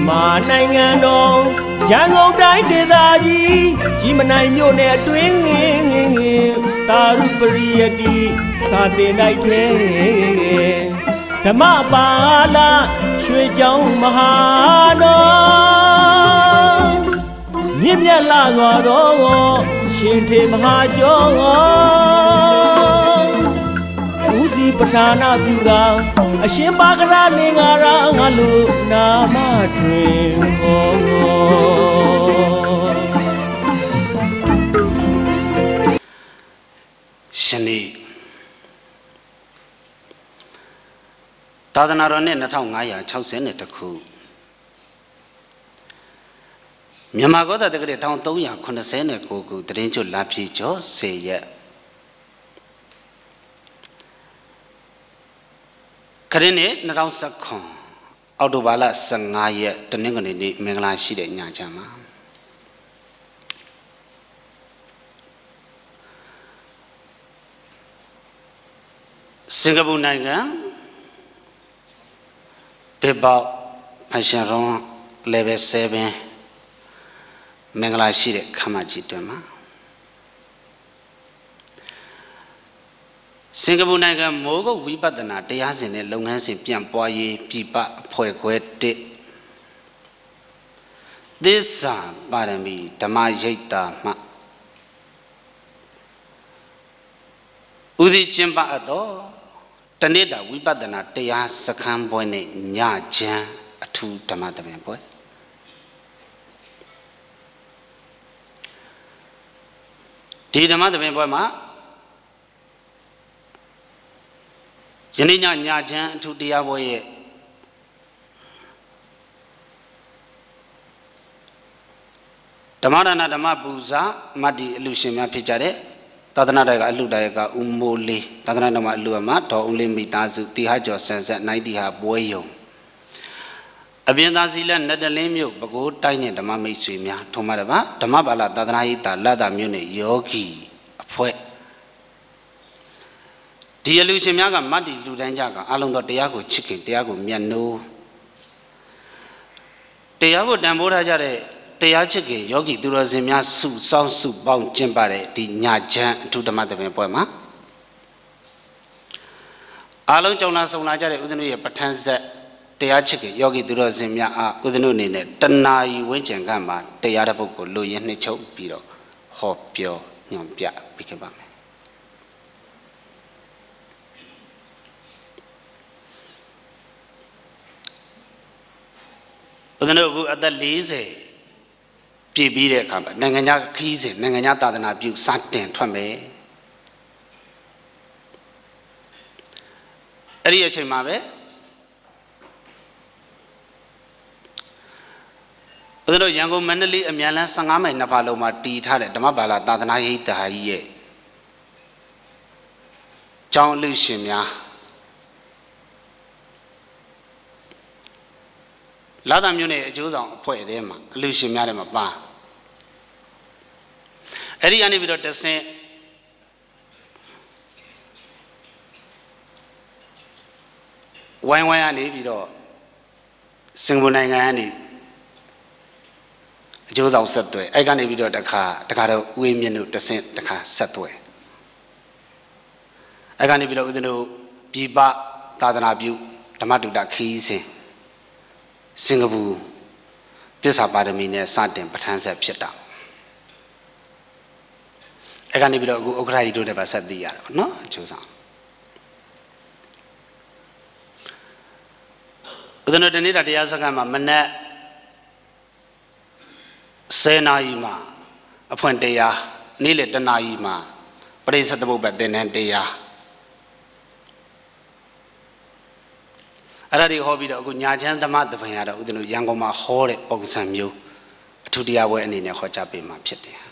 မြန်မာနိုင်ငံတော်ရန်ကုန်တိုင်းဒေသကြီးကြီးမနိုင်မြို့နယ်အတွင်းတာရုပရိယတိစာတင်တိုက်ထဲဓမ္မပါဠိရွှေကျောင်းမဟာတော်မြင့်မြတ်လာတော်ရှင်ထေမဟာကျော်ဦးစီပဌာနာပြုတာအရှင်ပါကရာလင်္ကာရငါလူနာမတွင်ဟောရှင်နေ့သာသနာတော်နှစ်2560ခုမြန်မာကောသာတက္ကရာ1389ခုတရင်ကျွတ်လာပြီကျော်10ရက်ခရစ်နှစ်2019အောက်တိုဘာလ15ရက်တနင်္ဂနွေနေ့မင်္ဂလာရှိတဲ့ညချမ်းမှာစင်ကာပူနိုင်ငံဘေပေါဖန်ရှင်ရွန် level 7မင်္ဂလာရှိတဲ့ခမ်းမကြီးတွင်မှာစင်ကာပူနိုင်ငံမိုးကုတ်ဝိပဿနာတရားစဉ်နဲ့လုပ်ငန်းစဉ်ပြန်ပွားရေးပြည်ပအဖွဲ့ခွဲ1သစ္စာပါရမီဓမ္မရိပ်သာမှဥဒိကျင်းပအပ်သောတနေ့တာဝိပဿနာတရားစခန်းပွဲနဲ့ညချမ်းအထူးဓမ္မသဘင်ပွဲဒီဓမ္မသဘင်ပွဲမှာယနေ့ညချမ်းအထူးတရားပွဲရဲ့ဓမ္မဒါနဓမ္မပူဇာမတ္တိအလူရှင်များဖြစ်ကြတဲ့သာသနာ့တိုင်ကအလှူတိုင်ကဦးမိုးလေးသာသနာ့တော်မှာအလှူအမဒေါ်ဦးလေးမိသားစုတိဟကျော်ဆန်ဆက်နိုင်တိဟာပွဲယုံအပြင်သာစီလက်နတ်တလင်းမြို့ပဲခူးတိုင်းနဲ့ဓမ္မမိတ်ဆွေများထုံးမတပါဓမ္မပါဠသာသနာ့ရေးတာလတ်တာမြို့နဲ့ယောဂီအဖွဲ့ဒီအလှူရှင်များကမတ္တိလှူဒန်းကြကအလုံးတော်တရားကိုချစ်ခင်တရားကိုမြတ်နိုးတရားကိုတန်ဖိုးထားကြတဲ့တရားချစ်ခင်ယောဂီသူတော်စင်များစုစောင်းစုပေါင်းကျင့်ပတဲ့ဒီညချမ်းအထူးဓမ္မသဘင်ပွဲမှာအားလုံးကြောင်းလာဆုံလာကြတဲ့ဦးဇနုရဲ့ပဋ္ဌာန်းဆက်တရားချစ်ခင်ယောဂီသူတော်စင်များအားဦးဇနုအနေနဲ့တဏှာယီဝင်းကျင်ကမှာတရားတစ်ပုဒ်ကိုလိုရင်းနှစ်ချုပ်ပြီးတော့ဟောပြောညွှန်ပြပေးခဲ့ပါမယ်ဦးဇနုအခုအသက်40ပြည့်ပြီးတဲ့အခါမှာနိုင်ငံခြားခီးစဉ်နိုင်ငံခြားသာသနာပြုစတင်ထွက်မယ်အဲ့ဒီအချိန်မှာပဲဦးဇင်းတို့ရန်ကုန်မန္တလေးအမြန်လမ်း15မိုင်နှစ်ဖာလုံးမှာတည်ထားတဲ့ဓမ္မပါဠသာသနာရေးတာကြီးရဲ့ကျောင်းလူရှင်များလာသာမြို့နယ်အကျိုးဆောင်အဖွဲ့ထဲမှာအလူရှင်များထဲမှာပါအဲ့ဒီကနေပြီးတော့တဆင့်ဝိုင်းကနေပြီးတော့စင်ကာပူနိုင်ငံကနေအကျိုးဆောင်ဆက်သွဲအဲ့ကနေပြီးတော့တခါတော့ဦးအေးမြင့်တို့တဆင့်တခါဆက်သွဲအဲ့ကနေပြီးတော့ဦးဇင်းတို့ပြည်ပသာသနာပြုဓမ္မတုဒ္ဒခီးစဉ်စင်ကာပူသစ္စာပါရမီနဲ့စတင်ပဋ္ဌာန်းဆက်ဖြစ်တာအဲ့ကနေပြီးတော့အခုဥက္ကဋ္ဌကြီးတို့လည်းပါဆက်သိရတော့နော်အကျိုးဆောင်ဦးဇင်းတို့တနေ့တာတရားစခန်းမှာမနက်10 နာရီမှာအဖွင့်တရားနေ့လယ်1 နာရီမှာပရိသတ်သမုပ္ပါသင်တန်းတရားအဲ့ဒါတွေဟောပြီးတော့အခုညာချမ်းဓမ္မသဘင်ရတော့ဦးဇင်းတို့ရန်ကုန်မှာဟောတဲ့ပုံစံမျိုးအထူးတရားပွဲအနေနဲ့ဟောကြားပေးမှာဖြစ်တယ်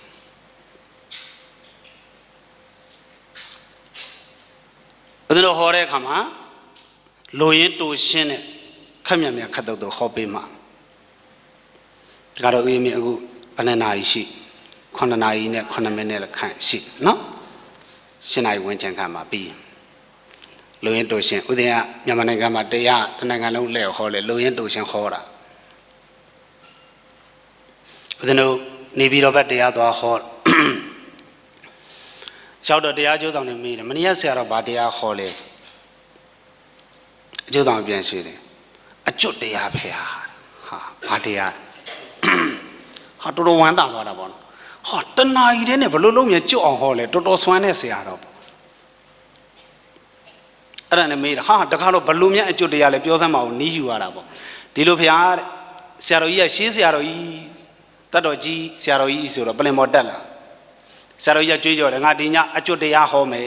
ဦးဇင်းတို့ဟောတဲ့အခါမှာလိုရင်းတူရှင်းတဲ့ခက်မြတ်မြတ်ခတ်တော့ဟောပေးမှာဒါကတော့ဦးမြင့်အခုဘယ်နှစ်နာရီရှိ9 နာရီနဲ့9 မိနစ်လောက်ခန့်ရှိနော်10 နာရီဝန်းကျင်ခန့်မှာပြီးလူရင်းတူရှင်ဥဒိယမြန်မာနိုင်ငံမှာတရားတနိုင်ငံလုံးလဲဟောလေလူရင်းတူရှင်ဟောတာဦးဇင်းတို့နေပြည်တော်ဘက်တရားသွားဟောလျှောက်တော့တရားကျိုးဆောင်နေမိတယ်မနေ့ကဆရာတော်ဗာတရားဟောလေအကျိုးဆောင်ပြန်ရှိတယ်အကျွတ်တရားဖေဟာဗာတရားဟာတော်တော်ဝမ်းသာသွားတာပေါ့နော်ဟာတဏှာကြီးတဲ့နဲ့ဘလို့လုံးမြကျွတ်အောင်ဟောလေတော်တော်ဆွမ်းတဲ့ဆရာတော်ပေါ့အဲ့ဒါနဲ့မေးတာဟာတခါတော့ဘလို့မြအကျွတ်တရားလဲပြောစမ်းမအောင်နီးယူရတာပေါ့ဒီလိုဖေဟာတဲ့ဆရာတော်ကြီးကရှေးဆရာတော်ကြီးတတ်တော်ကြီးဆရာတော်ကြီးဆိုတော့ပလင်မော်တက်လာဆရာတော်ကြီးကကြွေးကြော်တယ်ငါဒီညအကျွတ်တရားဟောမယ်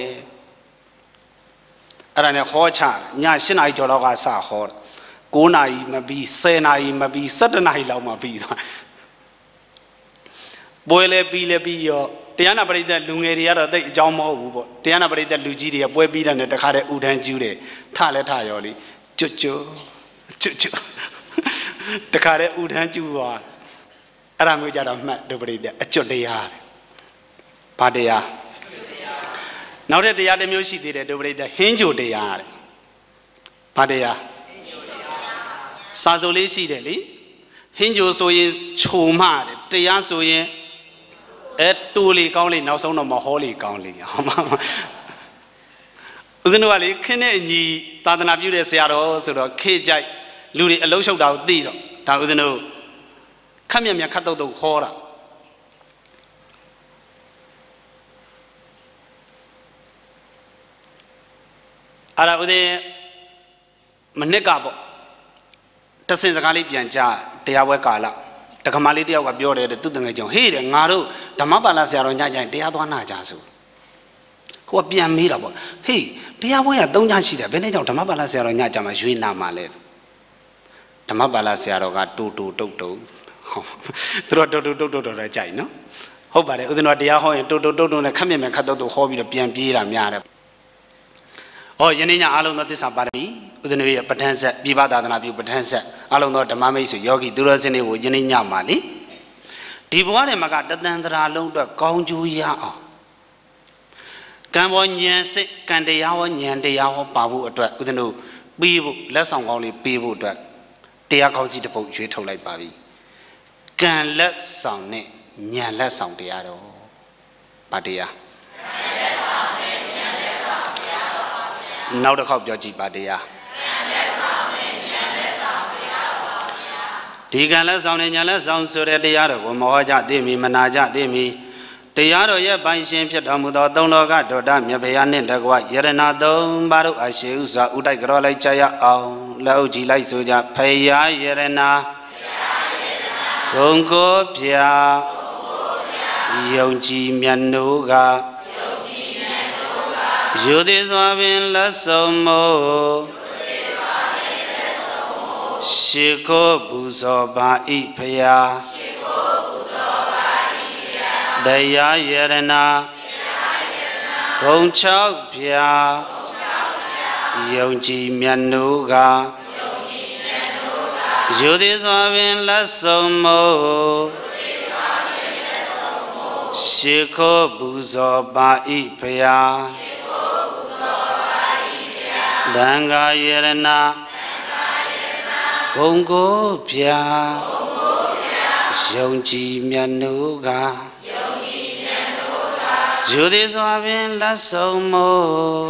အဲ့ဒါနဲ့ဟောချည7 နာရီကျော်လောက်ကစဟော9 နာရီမပြီး10 နာရီမပြီး17 နာရီလောက်မှပြီးသွားပွဲလဲပြီးလဲပြီးရောတရားနာပရိသတ်လူငယ်တွေကတော့တိတ်အကြောင်းမဟုတ်ဘူးပေါ့တရားနာပရိသတ်လူကြီးတွေကပွဲပြီးတဲ့နဲ့တခါတည်းဥထမ်းကျူးတယ်ထလဲထရော်လीကျွတ်တခါတည်းဥထမ်းကျူးသွားအဲ့ဒါမျိုးကြတော့မှတ်ဒုပရိသတ်အကျွတ်တရားဘာတရားနောက်တဲ့တရားတစ်မျိုးရှိသေးတယ်ဒုပရိသတ်ဟင်းကြိုတရားတဲ့ဘာတရားစာစုလေးရှိတယ်လေဟင်းကြိုဆိုရင်ခြုံမှတယ်တရားဆိုရင်တူလီကောင်းလေနောက်ဆုံးတော့မဟောလီကောင်းလေဟုတ်မှာဦးဇင်းတို့ကလေခင်းတဲ့အညီသာသနာပြုတဲ့ဆရာတော်ဆိုတော့ခေကြိုက်လူတွေအလုံးရှုပ်တာကိုသိတော့ဒါဦးဇင်းတို့ခက်မြက်မြက်ခတ်တုတ်ခေါ်တာအဲ့ဒါဦးဇင်းမနစ်ကပေါ့တဆင်စကားလေးပြန်ကြားတရားပွဲကာလတက္ကမလေးတယောက်ကပြောတယ်သူတငယ်ကြောင့်ဟေးတယ်ငါတို့ဓမ္မပါဠဆရာတော်ညကြိုင်တရားသွားနာကြဆိုဟိုကပြန်မေးတာပေါ့ဟေးတရားပွဲက3 ညရှိတယ်ဘယ်နဲ့ကြောင့်ဓမ္မပါဠဆရာတော်ညကြမှာရွေးနာမှာလဲဓမ္မပါဠဆရာတော်ကတူတုတ်သူတို့တူတုတ်တော့ကြိုက်နော်ဟုတ်ပါတယ်ဦးဇင်းတော်တရားဟောရင်တူနဲ့ခက်မြက်မြက်ခတ်တော့ဟောပြီးတော့ပြန်ပြေးတာများတယ်ဟောယနေ့ညအားလုံးသောသစ္စာပါရမီဦးဇင်းတို့ရဲ့ပဋ္ဌာန်းဆက်ပြပသာသနာပြုပဋ္ဌာန်းဆက်အားလုံးသောဓမ္မမိတ်ဆွေယောဂီသူတော်စင်တွေကိုယနေ့ညမှာလေဒီဘဝထဲမှာကတသန္တရာလုံးအတွက်ကောင်းကျိုးရအောင်ကံဘောဉာဏ်စိတ်ကံတရားဟောဉာဏ်တရားဟောပါဖို့အတွက်ဦးဇင်းတို့ပြီးဖို့လက်ဆောင်ကောင်းလေးပေးဖို့အတွက်တရားကောင်းစီတစ်ပုဒ်ရွေးထုတ်လိုက်ပါပြီကံလက်ဆောင်နဲ့ဉာဏ်လက်ဆောင်တရားတော်ဗာတရားနောက်တစ်ခေါက်ပြောကြည့်ပါတရားဒီကံလက်ဆောင်နဲ့ညာလက်ဆောင်ဆိုတဲ့တရားတော်ကိုမဟောကြသိမီမနာကြသိမီတရားတော်ရဲ့ပိုင်ရှင်ဖြစ်တော်မူသောသုံးလောကဒေါတမြတ်ဗျာနှင့်တကွယရဏ3 ပါးတို့အရှိဥစွာဥတိုက်ကြောလိုက်ကြရအောင်လက်ဥကြည့်လိုက်ဆိုကြဖယားယရဏဂုံကိုပြယုံကြည်မြတ်နိုးကယူသည်စွာပင်လက်ဆုံးမို့ရှိခိုးပူဇော်ပါ၏ဖယားတရားယရဏဂုံ6 ဖြာယုံကြည်မြတ်နိုးကယူသည်စွာပင်လက်ဆုံးမို့ရှိခိုးပူဇော်ပါ၏ဖယားသံဃာယရဏဂုံကိုပြယုံကြည်မြတ်နိုးကယူသည်စွာပင်လက်ဆုံးမို့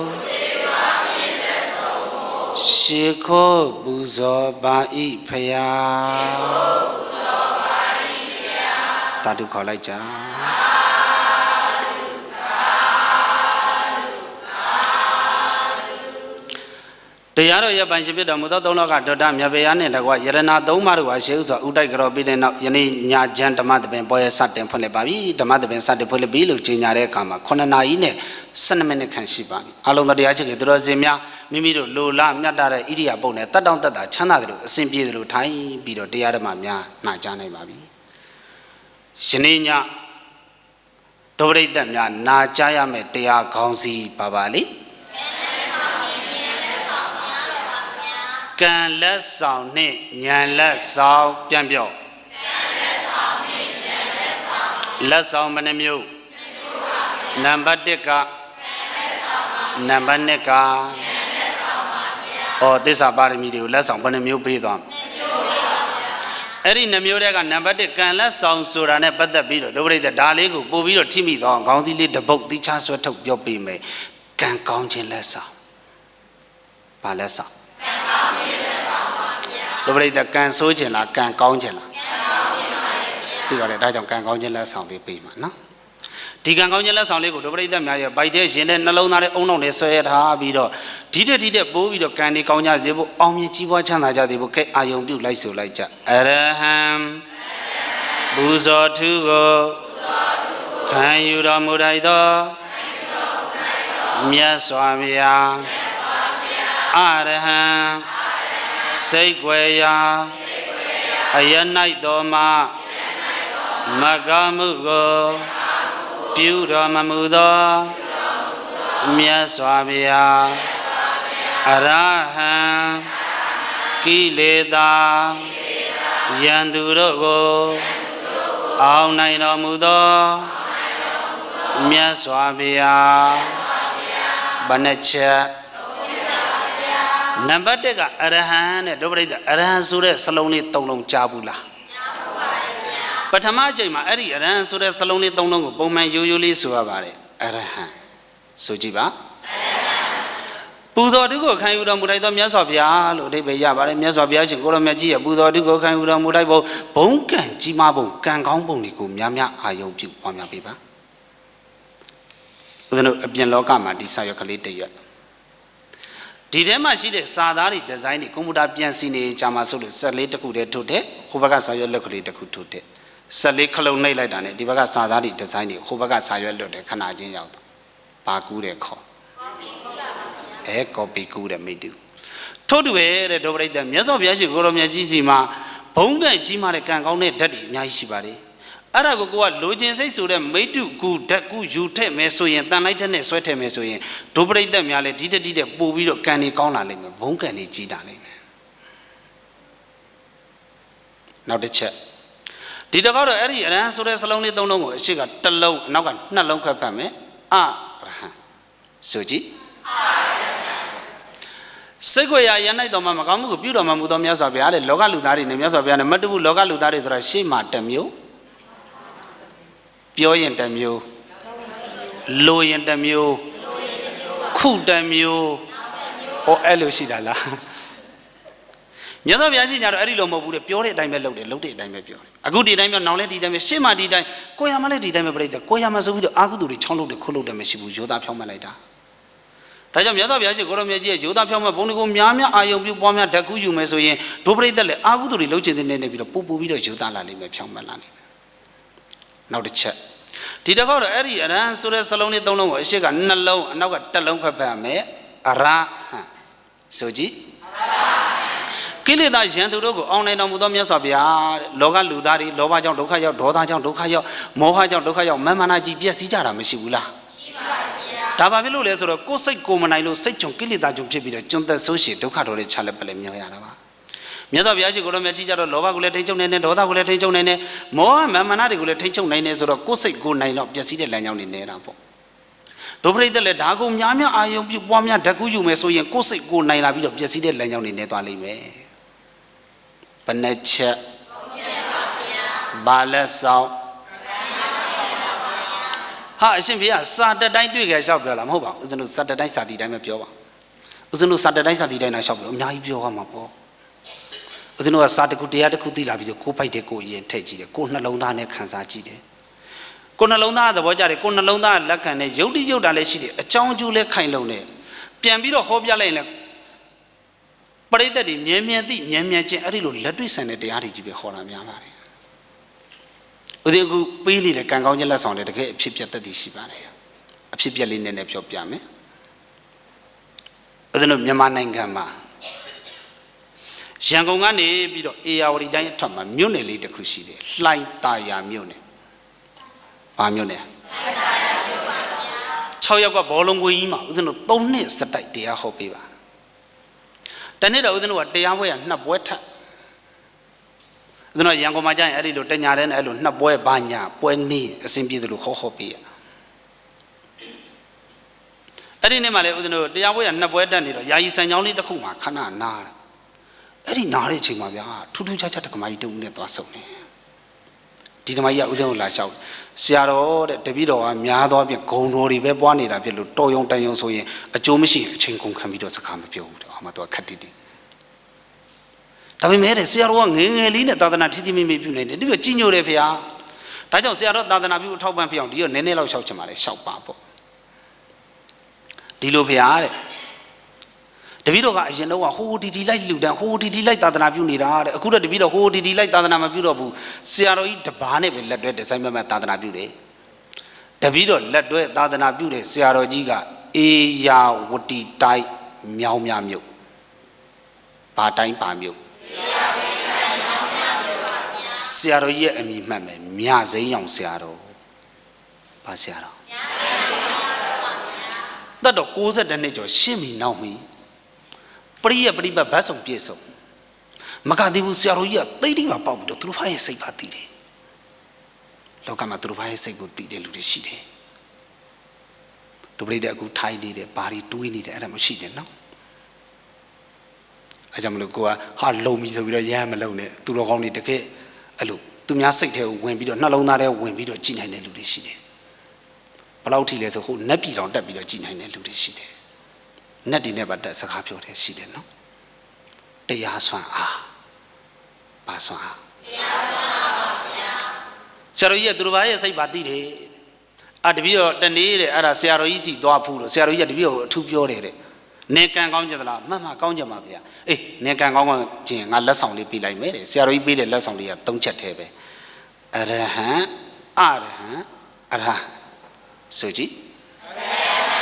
ရှိခိုးပူဇော်ပါ၏ဖယားတာတုခေါ်လိုက်ကြတရားတော်ရဲ့ပိုင်ရှင်ဖြစ်တော်မူသောသုံးလောကဒေါတမြတ်ဗျာနှင့်တကွယရဏ3 ပါးတို့ဟာရှေးဥစွာဥတိုက်ကြောပြီးတဲ့နောက်ယနေ့ညချမ်းဓမ္မသဘင်ပွဲစတင်ဖွင့်လှစ်ပါပြီဓမ္မသဘင်စတင်ဖွင့်လှစ်ပြီလို့ကြေညာတဲ့အခါမှာ9 နာရီနဲ့12 မိနစ်ခန့်ရှိပါပြီအလုံးတော်တရားချစ်ခင်သူတော်စင်များမိမိတို့လိုလားမြတ်တာတဲ့ဣရိယာပုတ်နဲ့တတ်တောင့်တတ်တာချမ်းသာတယ်လို့အစဉ်ပြေတယ်လို့ထိုင်ပြီးတော့တရားဓမ္မများနှာကြားနိုင်ပါပြီယနေ့ညဒုပရိသတ်များနာကြားရမယ့်တရားခေါင်းစီပါပါလေကံလက်ဆောင်နဲ့ဉာဏ်လက်ဆောင်ပြန်ပြောလက်ဆောင်မနှမျိုးနံပါတ်1ကနံပါတ်2ကသစ္စာပါရမီတွေကိုလက်ဆောင်ဘယ်နှမျိုးပေးသွား Eri Namurega Nambati can less sound so and a better beetle. The way the Daligo, Bovio Timmy, or Goundy the boat, the chance to talk your be can count in lesser. Palessa. The way the can sojourn, I can count in. The can count in less on the payment, no? Tigan Gongela Saligo, the way the Maya by day, and alone are only say at Habido. Did a bovie of candy conya, the Omi Chiva Chanaja, the bouquet, I don't do like so like that. Araham Buzo to go. Can you do Mudaido? Miaswamia Araham Segwaya Ayanai Doma Magamugo. Pura Mamuda Miaswabia Araha Kileda Yandurogo Aunai Muda Miaswabia Banecha Nambatega Arahan and Dobrida Arahan Sura Saloni Tolong Chabula. But Hamajima, Eddie, and so that Saloni Tongo, Bowman, usually so about it. Arahan. Sojiba Budo to go, can you don't put them Yasabia, Lodebia, but Yasabia, Goromagia, Budo to go, can you don't put Bonka, Jimabo, can Gombonico, Yamia, I hope you, Pamia Pipa. Then a bien locama, desire Calite yet. Did Emma see the Sadari design the Kumuda Piancini, Chamasulu, Salita Kude Tote, Hubaga Sayo Localita Kutote. Sally Colonel Ladane, Divaga Sadari design it, Hubaga Sayo de Canadian out. Pacude call. A copy could have made you. Told away the Dobre, the Miazovia, Goromia Gizima, Ponga, Jima, can only daddy, Nyashibari. Arago go at Login says to them, made you good, that good, you take Mesoy and Tanite and Sweater Mesoy. Dobre them, Yale did a booby of canny corner, Bonka and Gidani. Now the chat. Did the God area and answer as lonely don't know, she got the low, no, not local pame. Ah, Soji Seguia Yanai Domamamu, Budamamu Yazabia, Loga Ludari, Yazabia, Madu Loga Ludari, Rashima Temu, Pioy and Temu, Loy and Temu, Cool Temu, or Elucidala. Yazaviaji are very low, would a pure diamond loaded diamond pure. A good diamond, now let them shima did I, Koyama did I break the Koyamazu Agudu, Cholo, the Kulu, the Meshibu, Joda Pomalada. Rajam Yazaviaji, Goromia, Joda Poma, Bonigo, Yamia, I am you, Bomia, Daku, Mesoye, to break the Agudu, loaded in the name of Pupu, Joda, Pomalani. Now the chat. Did I go to Eddie and answer Saloni don't know, she got no, and now got Talonka Pame, Ara Soji. Killy that Jantugo, only no Mudomia Sabia, Loga Ludari, Lobajan Lokayo, Dodajan Lokayo, Mohajan Lokayo, Mamana GPS Jara Mishula. Tabavilu les or Cossack Comanilo, Sechon Killy that you be Junta Associate, Docato, Chalapalem Yoyana. Miazaviaji Goromia, Lova will take on any Doda will take on any more Mamanari will take on any sort of Cossack good nine of Jasida Lanyon in Neravo. Dobre the Ledago, Yamia, I hope you Bomia, Daku, Meso, and Cossack good nine of Jasida Lanyon in Netali. Panecha Balasau Ha, Simpia, Saturday do get shop girl. I'm hoping. Uzunu Saturday Saturday, I'm pure. Uzunu Saturday Saturday, I shop. Nai pure, I'm a poor. Uzunu a Satakutia, the Kutila, the Copa de Coy and Techi, the Kona Lona, Kansachi. Kona Lona, the Wajari, Kona Lona, Lacan, Jodi Yoda, a Chong Jule Kailone. Piambito Hobia Lane. But it did Yamia, a little letter sent at the Ariji Horam Yamari. They go really the Kangangela on the ship at the Shibane. A ship yelling in a shop yame. Then of Yamanangama Shangongani, Bido, Auri Diatoma, Munili the Kushide, Light Taya Mune. Amune. Choyaga Bolonguima, within a tonnes that idea hopiva. Tanita within what they are wearing, not water. The no young Majan, Eddie Lutania and Elu, not boy banya, boy knee, a simple little hohopia. Eddie Nemale, the Yahweh and Naboy Danilo, Yais and only the Kuma, Kana, Nar. အဲ့ဒီနားတဲ့အချိန်မှာဗျာထူးထူးခြားခြားတက္ကမကြီးတုံးနဲ့သွားဆုံနေဒီဓမ္မကြီးကဦးဇင်းကိုလာလျှောက်ဆရာတော်တဲ့တပည့်တော်ကများသောဖြင့်ဂုံတော်တွေပဲပွားနေတာဖြစ်လို့တော်ယုံတန်ယုံဆိုရင်အကျိုးမရှိအချိန်ကုန်ခံပြီးတော့စကားမပြောဘူးတဲ့မှတော့ခက်တိတိဒါပေမဲ့ဆရာတော်ကငယ်ငယ်လေးနဲ့သာသနာထိထိမိမိပြုနေတယ်ဒီလိုကြီးညိုတယ်ဖေဟာဒါကြောင့်ဆရာတော်သာသနာပြုအထောက်ပံ့ဖြစ်အောင်ဒီတော့နည်းနည်းလောက်လျှောက်ချင်ပါလေလျှောက်ပါပေါ့ဒီလိုဖေဟာတဲ့တပည့်တော်ကအရင်တော့ဟိုဒီလိုက်လူတန်းဟိုဒီလိုက်သာသနာပြုနေတာတဲ့အခုတော့တပည့်တော်ဟိုဒီလိုက်သာသနာမပြုတော့ဘူးဆရာတော်ကြီးတပါးနဲ့ပဲလက်တွဲဒီဇိုင်းမဲ့သာသနာပြုတယ်တပည့်တော်လက်တွဲသာသနာပြုတဲ့ဆရာတော်ကြီးကအေယာဝတီတိုင်းမြောင်းမြမြို့ဘာတိုင်းပါမြို့ဆရာတော်ရဲ့အမည်မှတ်မယ်မြစိမ်းရောင်ဆရာတော်ဘာဆရာတော်တတ်တော့62နှစ်ကျော်ရှင်းပြီနောက်ပြီပရိယပရိပတ်ဗတ်ဆောင်ပြည့်စုံမကတိဘူးဆရာတော်ကြီးကသိတိမှာပေါက်ပြီးတော့သူတို့ဖားရဲ့စိတ်ပါတည်တယ်လောကမှာသူတို့ဖားရဲ့စိတ်ကိုတည်တဲ့လူတွေရှိတယ်ဒုပရိသတ်အခုထိုင်နေတယ်ဘာတွေတွေးနေတယ်အဲ့ဒါမရှိတယ်နော်အဲကြောင့်မလို့ကိုကဟာလုံပြီဆိုပြီးတော့ရမ်းမလုံနဲ့သူတော်ကောင်းတွေတကယ်အဲ့လိုသူများစိတ်ထဲကိုဝင်ပြီးတော့နှလုံးသားထဲဝင်ပြီးတော့ကြည်နိုင်တဲ့လူတွေရှိတယ်ဘယ်လောက်ထိလဲဆိုဟိုနက်ပြည်တော်တက်ပြီးတော့ကြည်နိုင်တဲ့လူတွေရှိတယ်နက်ဒီနဲ့ပါတက်စကားပြောတယ်ရှိတယ်နော်တရားဆွမ်းအားပါဆွမ်းအားတရားဆွမ်းအားပါဗျာဆရာတော်ကြီးကသူတို့ဘာရဲ့စိတ်ပါသိတယ်တပည့်တော်တနေ့တဲ့အဲ့ဒါဆရာတော်ကြီးစီသွားဖူးလို့ဆရာတော်ကြီးကတပည့်တော်ကိုအထူးပြောတယ်တဲ့နေကံကောင်းကြသလားမှန်မှကောင်းကြပါဗျာအေးနေကံကောင်းခြင်းငါလက်ဆောင်လေးပေးလိုက်မယ်တဲ့ဆရာတော်ကြီးပေးတဲ့လက်ဆောင်လေးက3ချက်ထဲပဲအရဟံအရဟံအရဟံဆိုကြည့်အရဟံအရဟံ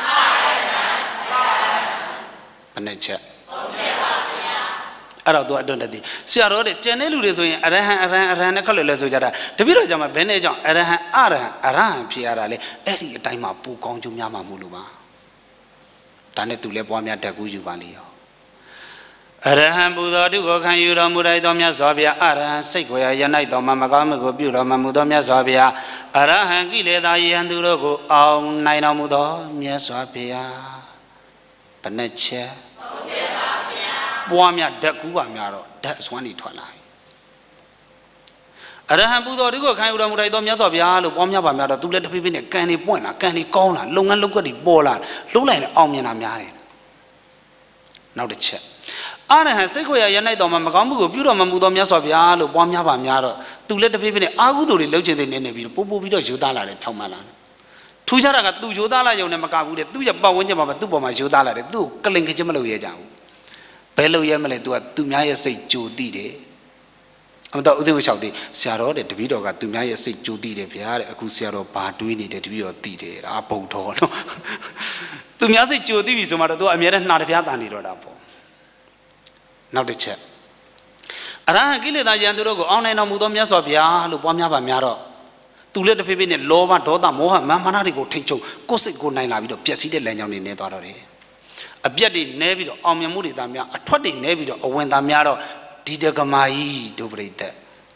ဘယ်နှချက်3ချက်ပါဗျာအဲ့တော့သူအတွန်းတည်းဆရာတော်တဲ့ကျန်တဲ့လူတွေဆိုရင်အရဟံအရဟံအရဟံနဲ့ခက်လွယ်လွယ်ဆိုကြတာတပည့်တော်ကြောင့်ဘယ်နဲ့ကြောင့်အရဟံအရဟံအရဟံဖြစ်ရတာလေအဲ့ဒီအတိုင်းမှာပူကောင်းကျိုးများမှာမို့လို့ပါဒါနဲ့သူလည်းပွားများတက်ကူးယူပါလေရောအရဟံပူဇော်တုကိုခံယူတော်မူလိုက်သောမြတ်စွာဘုရားအရဟံစိတ်ကိုရ၌တော်မှာမကောင်းမှုကိုပြုတော်မူသောမြတ်စွာဘုရားအရဟံကိလေသာယဟန်သူတို့ကိုအောင်နိုင်တော်မူသောမြတ်စွာဘုရားဘယ်နှချက်ဟုတ်ကဲ့ပါဗျာပွားများတက်ကူးပါများတော့ဓာတ်အစွမ်းတွေထွက်လာပြီအရဟံပူဇော်တုကိုခံယူတော်မူလိုက်သောမြတ်စွာဘုရားလို့ပွားများပါများတော့သူလည်းတဖြည်းဖြည်းနဲ့ကံတွေပွင့်လာကံတွေကောင်းလာလုပ်ငန်းလုပ်ကွက်တွေပေါ်လာလှုပ်လိုက်ရင်အောင်မြင်တာများတယ်နောက်တစ်ချက်အရဟံစိတ်ကိုရ၌တော်မှာမကောင်းမှုကိုပြုတော်မမူသောမြတ်စွာဘုရားလို့ပွားများပါများတော့သူလည်းတဖြည်းဖြည်းနဲ့အာဟုသူတွေလှုပ်ချင်တဲ့နေပြီးပို့ပို့ပြီးတော့ယူသားလာတယ်ဖြောင်းမှလာတယ်ထူးခြားတာကသူယူသားလာရုံနဲ့မကဘူးတဲ့သူ့ရဲ့ပတ်ဝန်းကျင်မှာသူ့ပေါ်မှာယူသားလာတယ်သူ့ကိုကလင်ခချင်းမလုပ်ရကြဘူးဘယ်လုပ်ရမလဲသူကသူများရဲ့စိတ်ကြိုသိတယ်အမတော်ဥစဉ်ဝလျှောက်သေးဆရာတော်တဲ့တပည့်တော်ကသူများရဲ့စိတ်ကြိုသိတယ်ဗျာတဲ့အခုဆရာတော်ဘာတွေးနေတယ်တပည့်တော်သိတယ်ဒါဘုံတော်နော်သူများစိတ်ကြိုသိပြီဆိုမှတော့သူကအမြဲတမ်းနှာတပြားတန်နေတော့တာပေါ့နောက်တစ်ချက်အရဟံကိလေသာယံသူတို့ကိုအောင်နိုင်တော်မူသောမြတ်စွာဘုရားလို့ပွားများပါများတော့သူလည်းတစ်ဖေးဖေးနဲ့လောဘဒေါသမောဟမာနတွေကိုထိန်ချုပ်ကိုယ်စိတ်ကိုနိုင်လာပြီးတော့ပျက်စီးတဲ့လမ်းကြောင်းတွေနေသွားတော့တယ်အပြက်တွေနဲပြီးတော့အောင်မြင်မှုတွေသားများအထွက်တွေနဲပြီးတော့အဝင်သားများတော့ဒီတက္ကမကြီးဒုပရိသတ်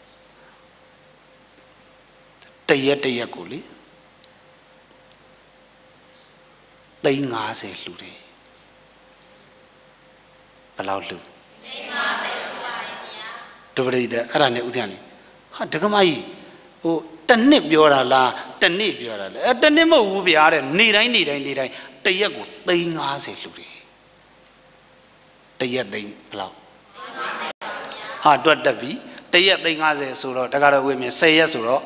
တရက်ကိုလေ350လှူတယ်ဘယ်လောက်လှူ350ပါဗျာဒုပရိသတ်အဲ့ဒါနဲ့ဥစဉ်လေးဟာတက္ကမကြီးဟိုတစ်နှစ်ပြောတာလားတစ်နေ့ပြောတာလဲတစ်နှစ်မဟုတ်ဘူးဗျာတဲ့နေ့တိုင်းတရက်ကို350လှူတယ်တရက်သိန်းဘယ်လောက်ဟာတွတ်တက်ပြီတရက်350ဆိုတော့တက္ကရာဝေမြင်10ရက်ဆိုတော့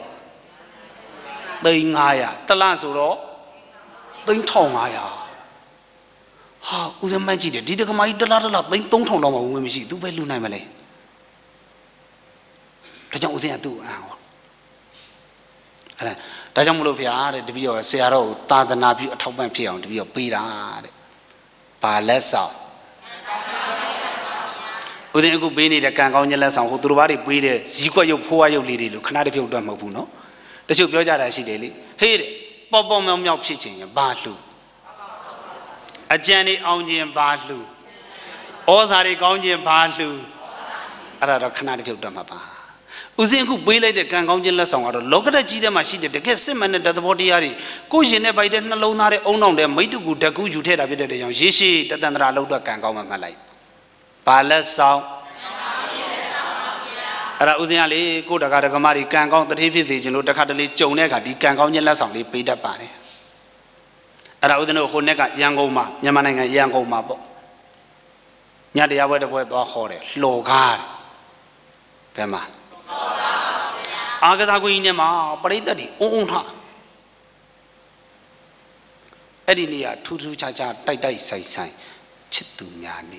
350တလဆိုတော့3500ဟာဦးစမ်းမှန်းကြည့်တယ်ဒီတက္ကမကြီးတလား3000လောက်မှဝင်မရှိသူပဲလူနိုင်မလဲဒါကြောင့်ဦးစမ်းကသူ့အံ့ဟောအဲ့ဒါကြောင့်မလို့ဗျာတဲ့တပည့်တော်ဆရာတော်ကိုသာသနာပြုအထောက်ပံ့ဖြစ်အောင်တပည့်တော်ပေးတာတဲ့ဘာလက်ဆောင်ဦးဇင်းအခုပေးနေတဲ့ကံကောင်းခြင်းလက်ဆောင်ဟိုသူတို့ဘာတွေပေးတဲ့ဇီးကွက်ရုပ်ဖိုးဝါရုပ်လေးတွေလို့ခဏတစ်ဖြုတ်တော့မဟုတ်ဘူးနော်တချို့ပြောကြတာရှိတယ်လေဟေးတဲ့ပေါ့ပေါ့မြောင်မြောင်ဖြစ်ခြင်းဘာလှူအကြံတွေအောင်ခြင်းဘာလှူဩဇာတွေကောင်းခြင်းဘာလှူအဲ့ဒါတော့ခဏတစ်ဖြုတ်တော့မှာပါဦးဇင်းအခုပေးလိုက်တဲ့ကံကောင်းခြင်းလက်ဆောင်ကတော့လောကဓာတ်ကြီးထဲမှာရှိတဲ့တကယ်စစ်မှန်တဲ့သဘောတရားတွေကိုရှင်နဲ့ပိုက်တဲ့နှလုံးသားတဲ့အုံနောင်တဲ့မိတ္တုကူဓကူယူထည့်တာဖြစ်တဲ့ကြောင့်ရေရှိတတန္တရာလောက်တော့ကံကောင်းမှမှတ်လိုက်ဘာလက်ဆောင်အဲ့ဒါဦးဇင်းကလေကိုတကာတကမတွေကံကောင်းတတိဖြစ်စေခြင်းလို့တခါတလေကြုံတဲ့အခါဒီကံကောင်းခြင်းလက်ဆောင်လေးပေးတတ်ပါတယ်အဲ့ဒါဦးဇင်းတို့ဟိုနေ့ကရန်ကုန်မှာမြန်မာနိုင်ငံရန်ကုန်မှာပေါ့ညတရားပွဲတစ်ပွဲသွားခေါ်တယ်လှော်ကားဘယ်မှာအာကစားကွင်းနဲ့မှာပရိသတ်တွေအုံအုံထအဲ့ဒီနေရာထူးထူးခြားခြားတိုက်တိုက်ဆိုင်ဆိုင်ချစ်သူများနေ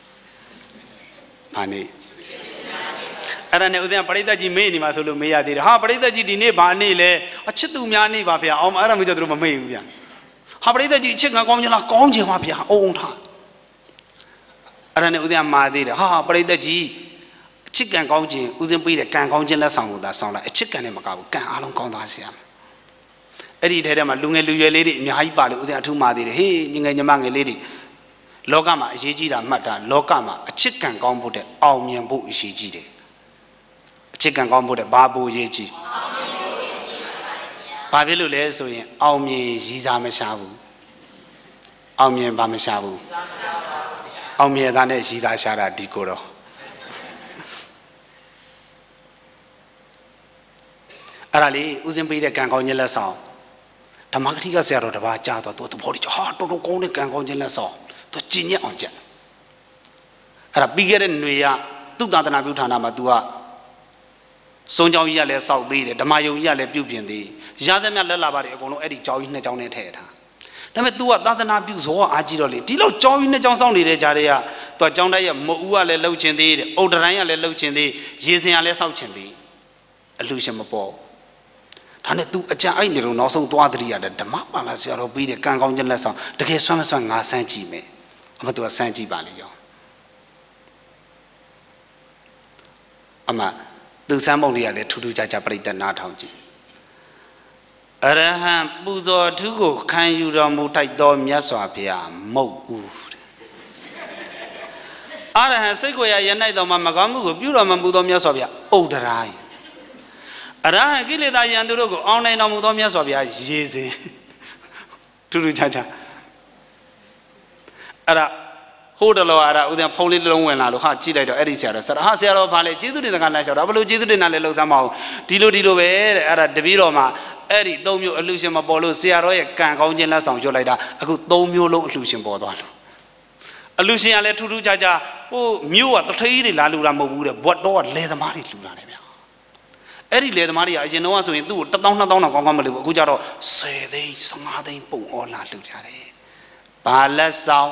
ဘာနေအဲ့ဒါနဲ့ဦးဇင်းပရိသတ်ကြီးမေ့နေမှာဆိုလို့မေးရသေးတယ်ဟာပရိသတ်ကြီးဒီနေ့ဘာနေလဲအချစ်သူများနေပါဗျာအောင်အဲ့ဒါမျိုးတော့သူတို့မမေ့ဘူးဗျာဟာပရိသတ်ကြီးအချစ်ကကောင်းချင်လားကောင်းချင်ပါဗျာအုံအုံထအဲ့ဒါနဲ့ဦးဇင်းမှာသေးတယ်ဟာပရိသတ်ကြီးအချစ်ကံကောင်းခြင်းဦးဇင်းပေးတဲ့ကံကောင်းခြင်းလက်ဆောင်ကိုသာဆောင်လိုက်အချစ်ကံနဲ့မကဘူးကံအားလုံးကောင်းသွားစေရမယ်အဲ့ဒီထဲမှာလူငယ်လူရွယ်လေးတွေအများကြီးပါလို့ဦးဇင်းအထူးမှာသေးတယ်ဟေးညီငယ်ညီမငယ်လေးတွေလောကမှာအရေးကြီးတာမှတ်တာလောကမှာအချစ်ကံကောင်းဖို့တဲ့အောင်မြင်ဖို့အရေးကြီးတယ်အချစ်ကံကောင်းဖို့တဲ့ဘာဖို့အရေးကြီးဘာဖြစ်လို့လဲဆိုရင်အောင်မြင်ရည်စားမရှာဘူးအောင်မြင်ပါမရှာဘူးအောင်မြင်တာနဲ့ရည်စားရှာတာဒီကိုတော့အဲ့ဒါလေးဦးဇင်းပေးတဲ့ကံကောင်းခြင်းလက်ဆောင်ဓမ္မဂတိကဆရာတော်တပါးကြားတော့သူသဘောတကျဟာတော်တော်ကောင်းတဲ့ကံကောင်းခြင်းလက်ဆောင်သူကြည်ညက်အောင်ကြက်အဲ့ဒါပြီးခဲ့တဲ့ຫນွေကသူ့သာသနာပြုဌာနမှာ तू ကစုံကြောင်းကြီးကလည်းစောက်သေးတယ်ဓမ္မယုံကြီးကလည်းပြုပြင်သေးရသမျှလက်လာပါတယ်အကုန်လုံးအဲ့ဒီကြောင်းကြီးနှစ်ကြောင်းနဲ့ထည့်ထားဒါပေမဲ့ तू ကသာသနာပြုဇောအားကြီးတော့လေဒီလောက်ကြောင်းကြီးနှစ်ကြောင်းစောင့်နေတဲ့ကြားတွေက तू ကကြောင်းတိုက်ရဲ့မအူးကလည်းလှုပ်ချင်သေးတယ်အုတ်တရိုင်းကလည်းလှုပ်ချင်သေးရေစင်ကလည်းစောက်ချင်သေးအလှရှင်မပေါ်ဒါနဲ့ तू အကြအိုက်နေတော့နောက်ဆုံးသွားတရိရတယ်ဓမ္မပါဠိဆရာတော်ပြီးတဲ့ကံကောင်းခြင်းလက်ဆောင်တကယ်ဆွမ်းမဆွမ်းငါစမ်းကြည့်မယ်အမ तू ကစမ်းကြည့်ပါလေရောအမသူစမ်းပုံတွေကလည်းထူးထူးခြားခြားပြိတ္တနာထောင်ကြည့်အရဟံပူဇော်ထုကိုခံယူတော်မူထိုက်သောမြတ်စွာဘုရားမုတ်ဦးအရဟံစိတ်ကိုယ်ရရ၌တော်မှာမကောင်းမှုကိုပြုတော်မမူသောမြတ်စွာဘုရားဥဒ္ဒရာယအရဟံကိလေသာယံသူတို့ကိုအောင်နိုင်တော်မူသောမြတ်စွာဘုရားရေစင်ထူးထူးခြားခြားအဲ့ဒါဟိုတလောအဲ့ဒါဦးဇင်းဖုံးလေးတစ်လုံးဝင်လာလို့ဟာကြည့်လိုက်တော့အဲ့ဒီဆရာတော်ဟာဆရာတော်ဘာလဲကျေးဇူးတင်တဲ့ကလမ်းလျှောက်တာဘလို့ကျေးဇူးတင်တာလဲလှုပ်ရှားမအောင်ဒီလိုပဲတဲ့အဲ့ဒါတပည့်တော်မှာအဲ့ဒီ၃မျိုးအလှရှင်မပေါ်လို့ဆရာတော်ရဲ့ကံကောင်းခြင်းလက်ဆောင်ရွတ်လိုက်တာအခု၃မျိုးလုံးအလှရှင်ပေါ်သွားလို့အလှရှင်ကလည်းထူးထူးခြားခြားဟိုမျိုးကတထိကြီးတွေလာလူတာမဟုတ်ဘူးတဲ့ဘွတ်တော့လယ်သမားတွေလူလာတယ်ဗျာအဲ့ဒီလယ်သမားတွေကအရင်တော့ဆိုရင်သူ့ကို1000 2000တော့ကောင်းကောင်းမလို့အခုကျတော့10သိန်း15သိန်းပုံဩလာလူကြတယ်ဘာလက်ဆောင်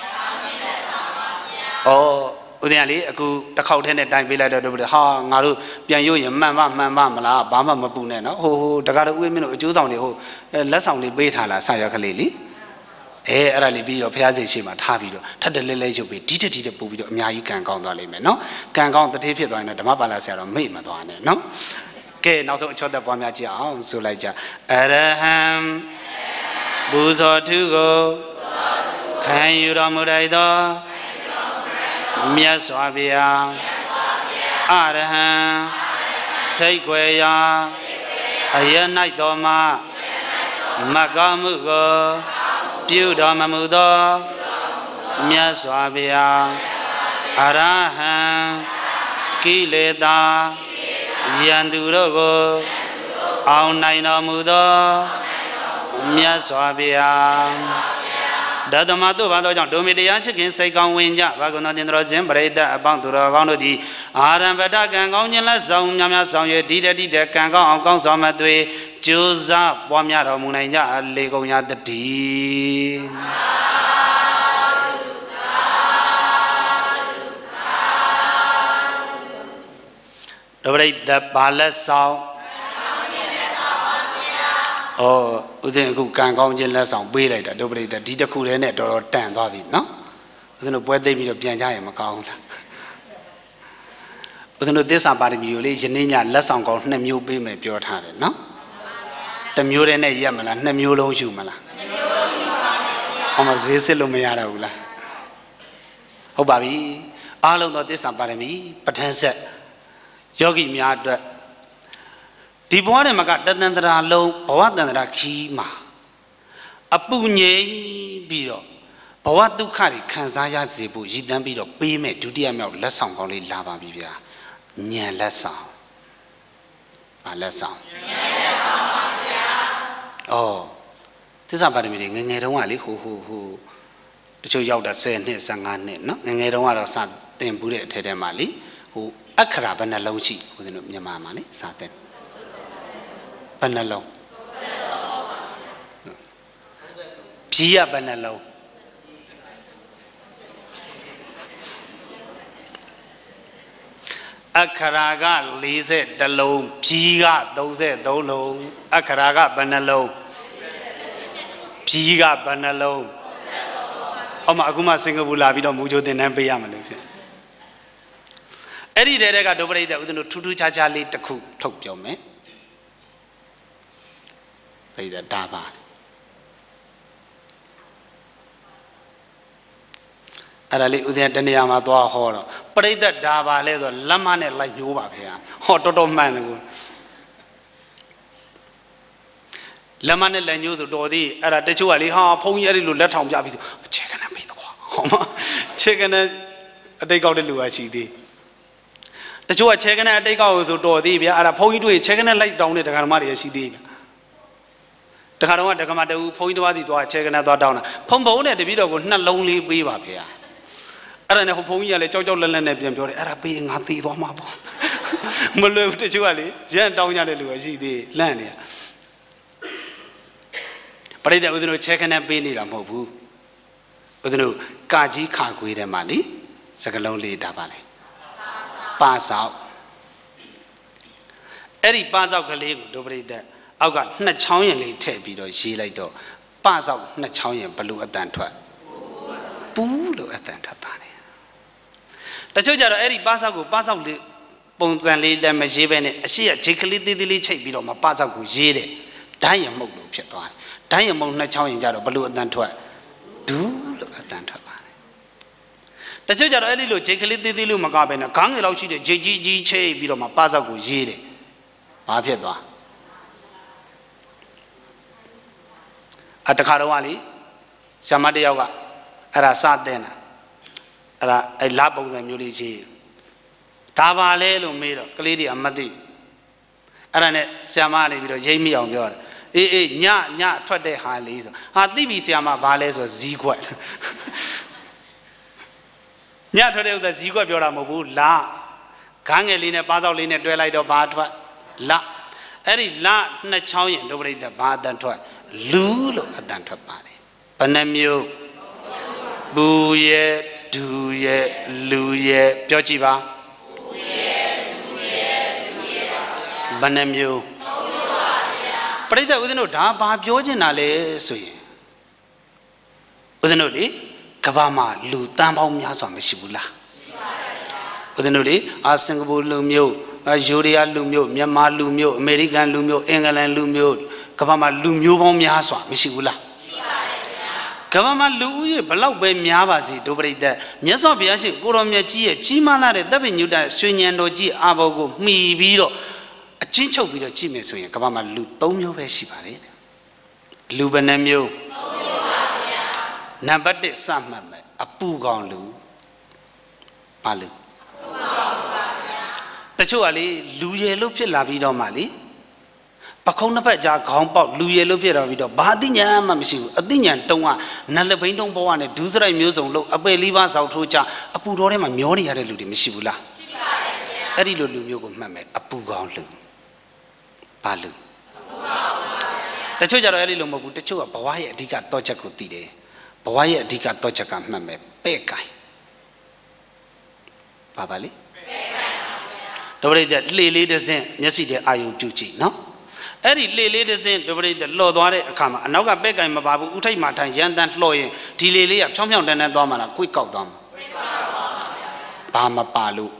ဩဦးဇင်းကလေအခုတစ်ခေါက်ထဲနဲ့တိုင်ပေးလိုက်တော့ဟာငါတို့ပြန်ရွရင်မှန်ပါမလားဘာမှမပူနဲ့နော်ဟိုတကားတော့ဦးမင်းတို့အကျိုးဆောင်တွေဟိုလက်ဆောင်လေးပေးထားလားဆရာကလေးလीအဲ့ဒါလေးပြီးတော့ဖျားစိတ်ရှိမှထားပြီးတော့ထပ်တလဲရုပ်ပြီးဒီတက်ပူပြီးတော့အများကြီးကံကောင်းသွားလိမ့်မယ်နော်ကံကောင်းတတိဖြစ်သွားရင်တော့ဓမ္မပါဠိဆရာတော်မေ့မသွားနဲ့နော်ကဲနောက်ဆုံးအချောသက်ပွားများကြည့်အောင်ဆိုလိုက်ကြအရဟံဘူဇောထုကိုခံယူတော်မူထိုက်သောမြတ်စွာဘုရားအရဟံစိတ်ွယ်ရာအရ၌တော်မှာမကောင်းမှုကိုပြုတော်မမူသောမြတ်စွာဘုရားအရဟံကိလေသာယံသူတို့ကိုအောင်နိုင်တော်မူသောမြတ်စွာဘုရားဓမ္မတို့ဘာသောကြောင့်ဒုမေတရားချစ်ခင်စိတ်ကောင်းဝင်ကြဘာကုဏတင်တော်ခြင်းပရိသတ်အပေါင်းသူတော်ကောင်းတို့သည်အာရံပတကံကောင်းခြင်းလက်ဆောင်များများဆောင်ရွက်ဒီတတိတကံကောင်းအောင်ကောင်းစွာမသွေကြိုးစားပွားများတော်မူနိုင်ကြလေကုန်ရာတည်းဒုပရိသတ်ဘာလက်ဆောင်ဩဦးဇင်းအခုကံကောင်းခြင်းလက်ဆောင်ပေးလိုက်တာဒုပရိသတ်ဒီတစ်ခုတည်းနဲ့တော်တော်တန်သွားပြီနော်ဦးဇင်းတို့ပွဲသိပြီးတော့ပြန်ကြရင်မကောင်းဘူးလားဦးဇင်းတို့သစ္စာပါရမီကိုလေယနေ့ညလက်ဆောင်ကောင်း2မျိုးပေးမယ်ပြောထားတယ်နော်တစ်မျိုးတည်းနဲ့ရက်မလား2မျိုးလုံးယူမလား2မျိုးလုံးယူပါမယ်ဗျာအမဈေးစစ်လို့မရတော့ဘူးလားဟုတ်ပါပြီအားလုံးသောသစ္စာပါရမီပဋ္ဌာန်းဆက်ယောဂီများအတွက်ဒီဘဝနဲ့မကတန်တရာလုံးဘဝတန်တရာခီးမှာအပူငြိမ်ပြီးတော့ဘဝဒုက္ခတွေခံစားရစေဖို့ရည်တမ်းပြီးတော့ပေးမဲ့ဒုတိယမြောက်လက်ဆောင်ကောင်းလေးလာပါပြီဗျာညံလက်ဆောင်ဘာလက်ဆောင်ဩသစ္စာပါရမီတွေငယ်ငယ်တုန်းကလေဟိုတချို့ရောက်တာ10နှစ်15နှစ်နော်ငယ်ငယ်တုန်းကတော့စတင်ဘူးတဲ့အထက်ထဲမှာလေဟိုအခရာဘယ်နှလုံးရှိဦးဇင်းတို့မြန်မာမှာလေစတဲ့ဘယ်နှလုံးကြီးရဘယ်နှလုံးအခရာက40လုံးကြီးက33လုံးအခရာကဘယ်နှလုံးကြီးကဘယ်နှလုံးအော်မအခုမှစင်ကာပူလာပြီးတော့မူဂျိုတင်တန်းပေးရမှာလို့ဖြစ်အဲ့ဒီတဲကဒုပရိသတ်ဦးဇင်းတို့ထူးထူးခြားခြားလေးတစ်ခုထုတ်ပြောမယ်ပရိသတ်ဒါပါအဲ့ဒါလေးဦးဇင်းတနေရာမှာသွားဟောတော့ပရိသတ်ဒါပါလဲဆိုလက်မနဲ့လိုက်ညိုးပါဖေဟောတော်တော်မှန်တယ်ကိုလက်မနဲ့လက်ညိုးဆိုတော်သေးအဲ့ဒါတချို့ကလေဟာဖုန်းကြီးအဲ့ဒီလိုလက်ထောင်ပြပြီးဆိုချေကနေပြီးတော့ဟောမချေကနေအတိတ်ကောက်တဲ့လူကရှိသေးတချို့ကချေကနေအတိတ်ကောက်ဆိုတော်သေးဗျာအဲ့ဒါဖုန်းကြီးတွေ့ချေကနေလိုက်တောင်းတဲ့ဒကာဓမ္မတွေရှိသေးဗျာတခါတော့ဒကာမတူဖုန်းကြီးတစ်ပါးစီသွားချေကနေသွားတောင်းတာဖုံနဲ့တပည့်တော်ကို2လုံးလေးပေးပါဗျာအဲ့ဒါနဲ့ဟိုဖုန်းကြီးကလည်းကြောက်လက်လက်နဲ့ပြန်ပြောတယ်အဲ့ဒါပေးရင်ငါသေးသွားမှာပေါ့မလွယ်ဘူးတချို့ကလေရန်တောင်းကြတဲ့လူကရှိသေးလန့်နေရပရိသတ်ဦးဇင်းတို့ချဲခနဲ့ပေးနေတာမဟုတ်ဘူးဦးဇင်းတို့ကာကြီးခါခွေးထဲမှာလေစကလုံးလေးဒါပါလေပါဆောက်အဲ့ဒီပါဆောက်ကလေးကိုဒုပရိသတ်အောက်က2ချောင်းရင်လေးထည့်ပြီးတော့ရေးလိုက်တော့ပါဆောက်2ချောင်းရင်ဘလို့အတန်ထွက်ပူးလို့အတန်ထွက်ပါတယ်တချို့ကြတော့အဲ့ဒီပါဆောက်ကိုပါဆောက်လေးပုံစံလေးလည်းမရေးပဲနဲ့အရှိရဂျေကလေးသေးသေးလေးချိတ်ပြီးတော့မှပါဆောက်ကိုရေးတယ်ဓာတ်ရမုတ်လို့ဖြစ်သွားတယ်ဓာတ်ရမုတ်2ချောင်းရင်ကြတော့ဘလို့အတန်ထွက်ဒူးလို့အတန်ထွက်ပါတယ်တချို့ကြတော့အဲ့ဒီလိုဂျေကလေးသေးသေးလို့မကပဲနဲ့ခေါင်းငယ်လောက်ရှိတဲ့ဂျေကြီးကြီးချိတ်ပြီးတော့မှပါဆောက်ကိုရေးတယ်ဘာဖြစ်သွားတခါတော့ကလေဆရာမတယောက်ကအဲ့ဒါစတဲ့နာအဲ့ဒါအဲ့လာပုံစံမျိုးလေးကြီးဒါပါလဲလို့မေးတော့ကလေးတွေကမသိအဲ့ဒါနဲ့ဆရာမကနေပြီးတော့ရိပ်မိအောင်ပြောတယ်အေးညထွက်တဲ့ဟာလေးဆိုဟာသိပြီဆရာမဘာလဲဆိုဇီးခွက်ညထွက်တဲ့ဥစ္စာဇီးခွက်ပြောတာမဟုတ်ဘူးလာခန်းငယ်လေးနဲ့ပါးစောက်လေးနဲ့တွဲလိုက်တော့ဘာထွက်လာအဲ့ဒီလာ2ချောင်းရင်ဒုပရိသတ်ဘာအတန်ထွက်လူလို့အတန်ထွက်ပါတယ်ဘယ်နှမျိုးဘူရဲ့ဒူရဲ့လူရဲ့ပြောကြည့်ပါဘူရဲ့ဒူရဲ့လူရဲ့ဘယ်နှမျိုးပရိသတ်ဦးဇင်းတို့ဒါဘာပြောချင်တာလဲဆိုရင်ဦးဇင်းတို့လေကဘာမှာလူတန်းပေါင်းများစွာမရှိဘူးလားရှိပါတယ်ဦးဇင်းတို့လေစင်ကာပူလူမျိုးယူရီးယားလူမျိုးမြန်မာလူမျိုးအမေရိကန်လူမျိုးအင်္ဂလန်လူမျိုးကဘာမှာလူမျိုးပေါင်းများစွာမရှိဘူးလားရှိပါတယ်ကဘာမှာလူဦးရေဘလောက်ပဲများပါစေဒုပရိသတ်မြတ်စွာဘုရားရှင်ကိုရောမြတ်ကြီးရဲ့ကြီးမားလာတဲ့တပ်ပိညုတရွှေဉဏ်တော်ကြီးအာဘော်ကိုမှီပြီးတော့အချင်းချုပ်ပြီးတော့ကြည့်မယ်ဆိုရင်ကဘာမှာလူ3မျိုးပဲရှိပါတယ်လူဘယ်နှမျိုး3မျိုးပါဗျာနံပါတ်1စမှတ်မယ်အပူကောင်လူပါလူအပူကောင်ပါဗျာတချို့ကလေလူရယ်လို့ဖြစ်လာပြီးတော့မှလေပခုံးနှစ်ဖက်ကြားခေါင်းပေါက်လူရယ်လို့ဖြစ်တော့ပြီးတော့ဘာအသိဉာဏ်မှမရှိဘူးအသိဉာဏ်တုံးကနတ်လက်ဘိန်းတုံးဘဝနဲ့ဒူးစရိုက်မျိုးစုံလို့အပယ်လေးပါးစောက်ထိုးချအပူတော်ထဲမှာမျောနေရတဲ့လူတွေမရှိဘူးလားရှိပါတယ်ဗျာအဲ့ဒီလိုလူမျိုးကိုမှတ်မယ်အပူကောင်လူဘာလူအပူကောင်ပါဗျာတချို့ကြတော့အဲ့ဒီလိုမဟုတ်ဘူးတချို့ကဘဝရဲ့အဓိကတော့ချက်ကိုသိတယ်ဘဝရဲ့အဓိကတော့ချက်ကမှတ်မယ်ပဲ့ကိုင်ပါလေပဲ့ကိုင်ပါဗျာဒုပရိသတ်လှေလေးတစ်စင်းမျက်စိထဲအာယုံပြုကြည့်နော်အဲ့ဒီလှေလေးတစ်စင်းဒုပရိသတ်လှော်သွားတဲ့အခါမှာအနောက်ကပဲ့ကိုင်မပါဘူးဥထိတ်မှထိုင်ရန်တန်းလှော်ရင်ဒီလှေလေးကဖြောင်းဖြောင်းတန်းတန်းသွားမှလားကိုယ်ကောက်သွားမှာဘာမပါလို့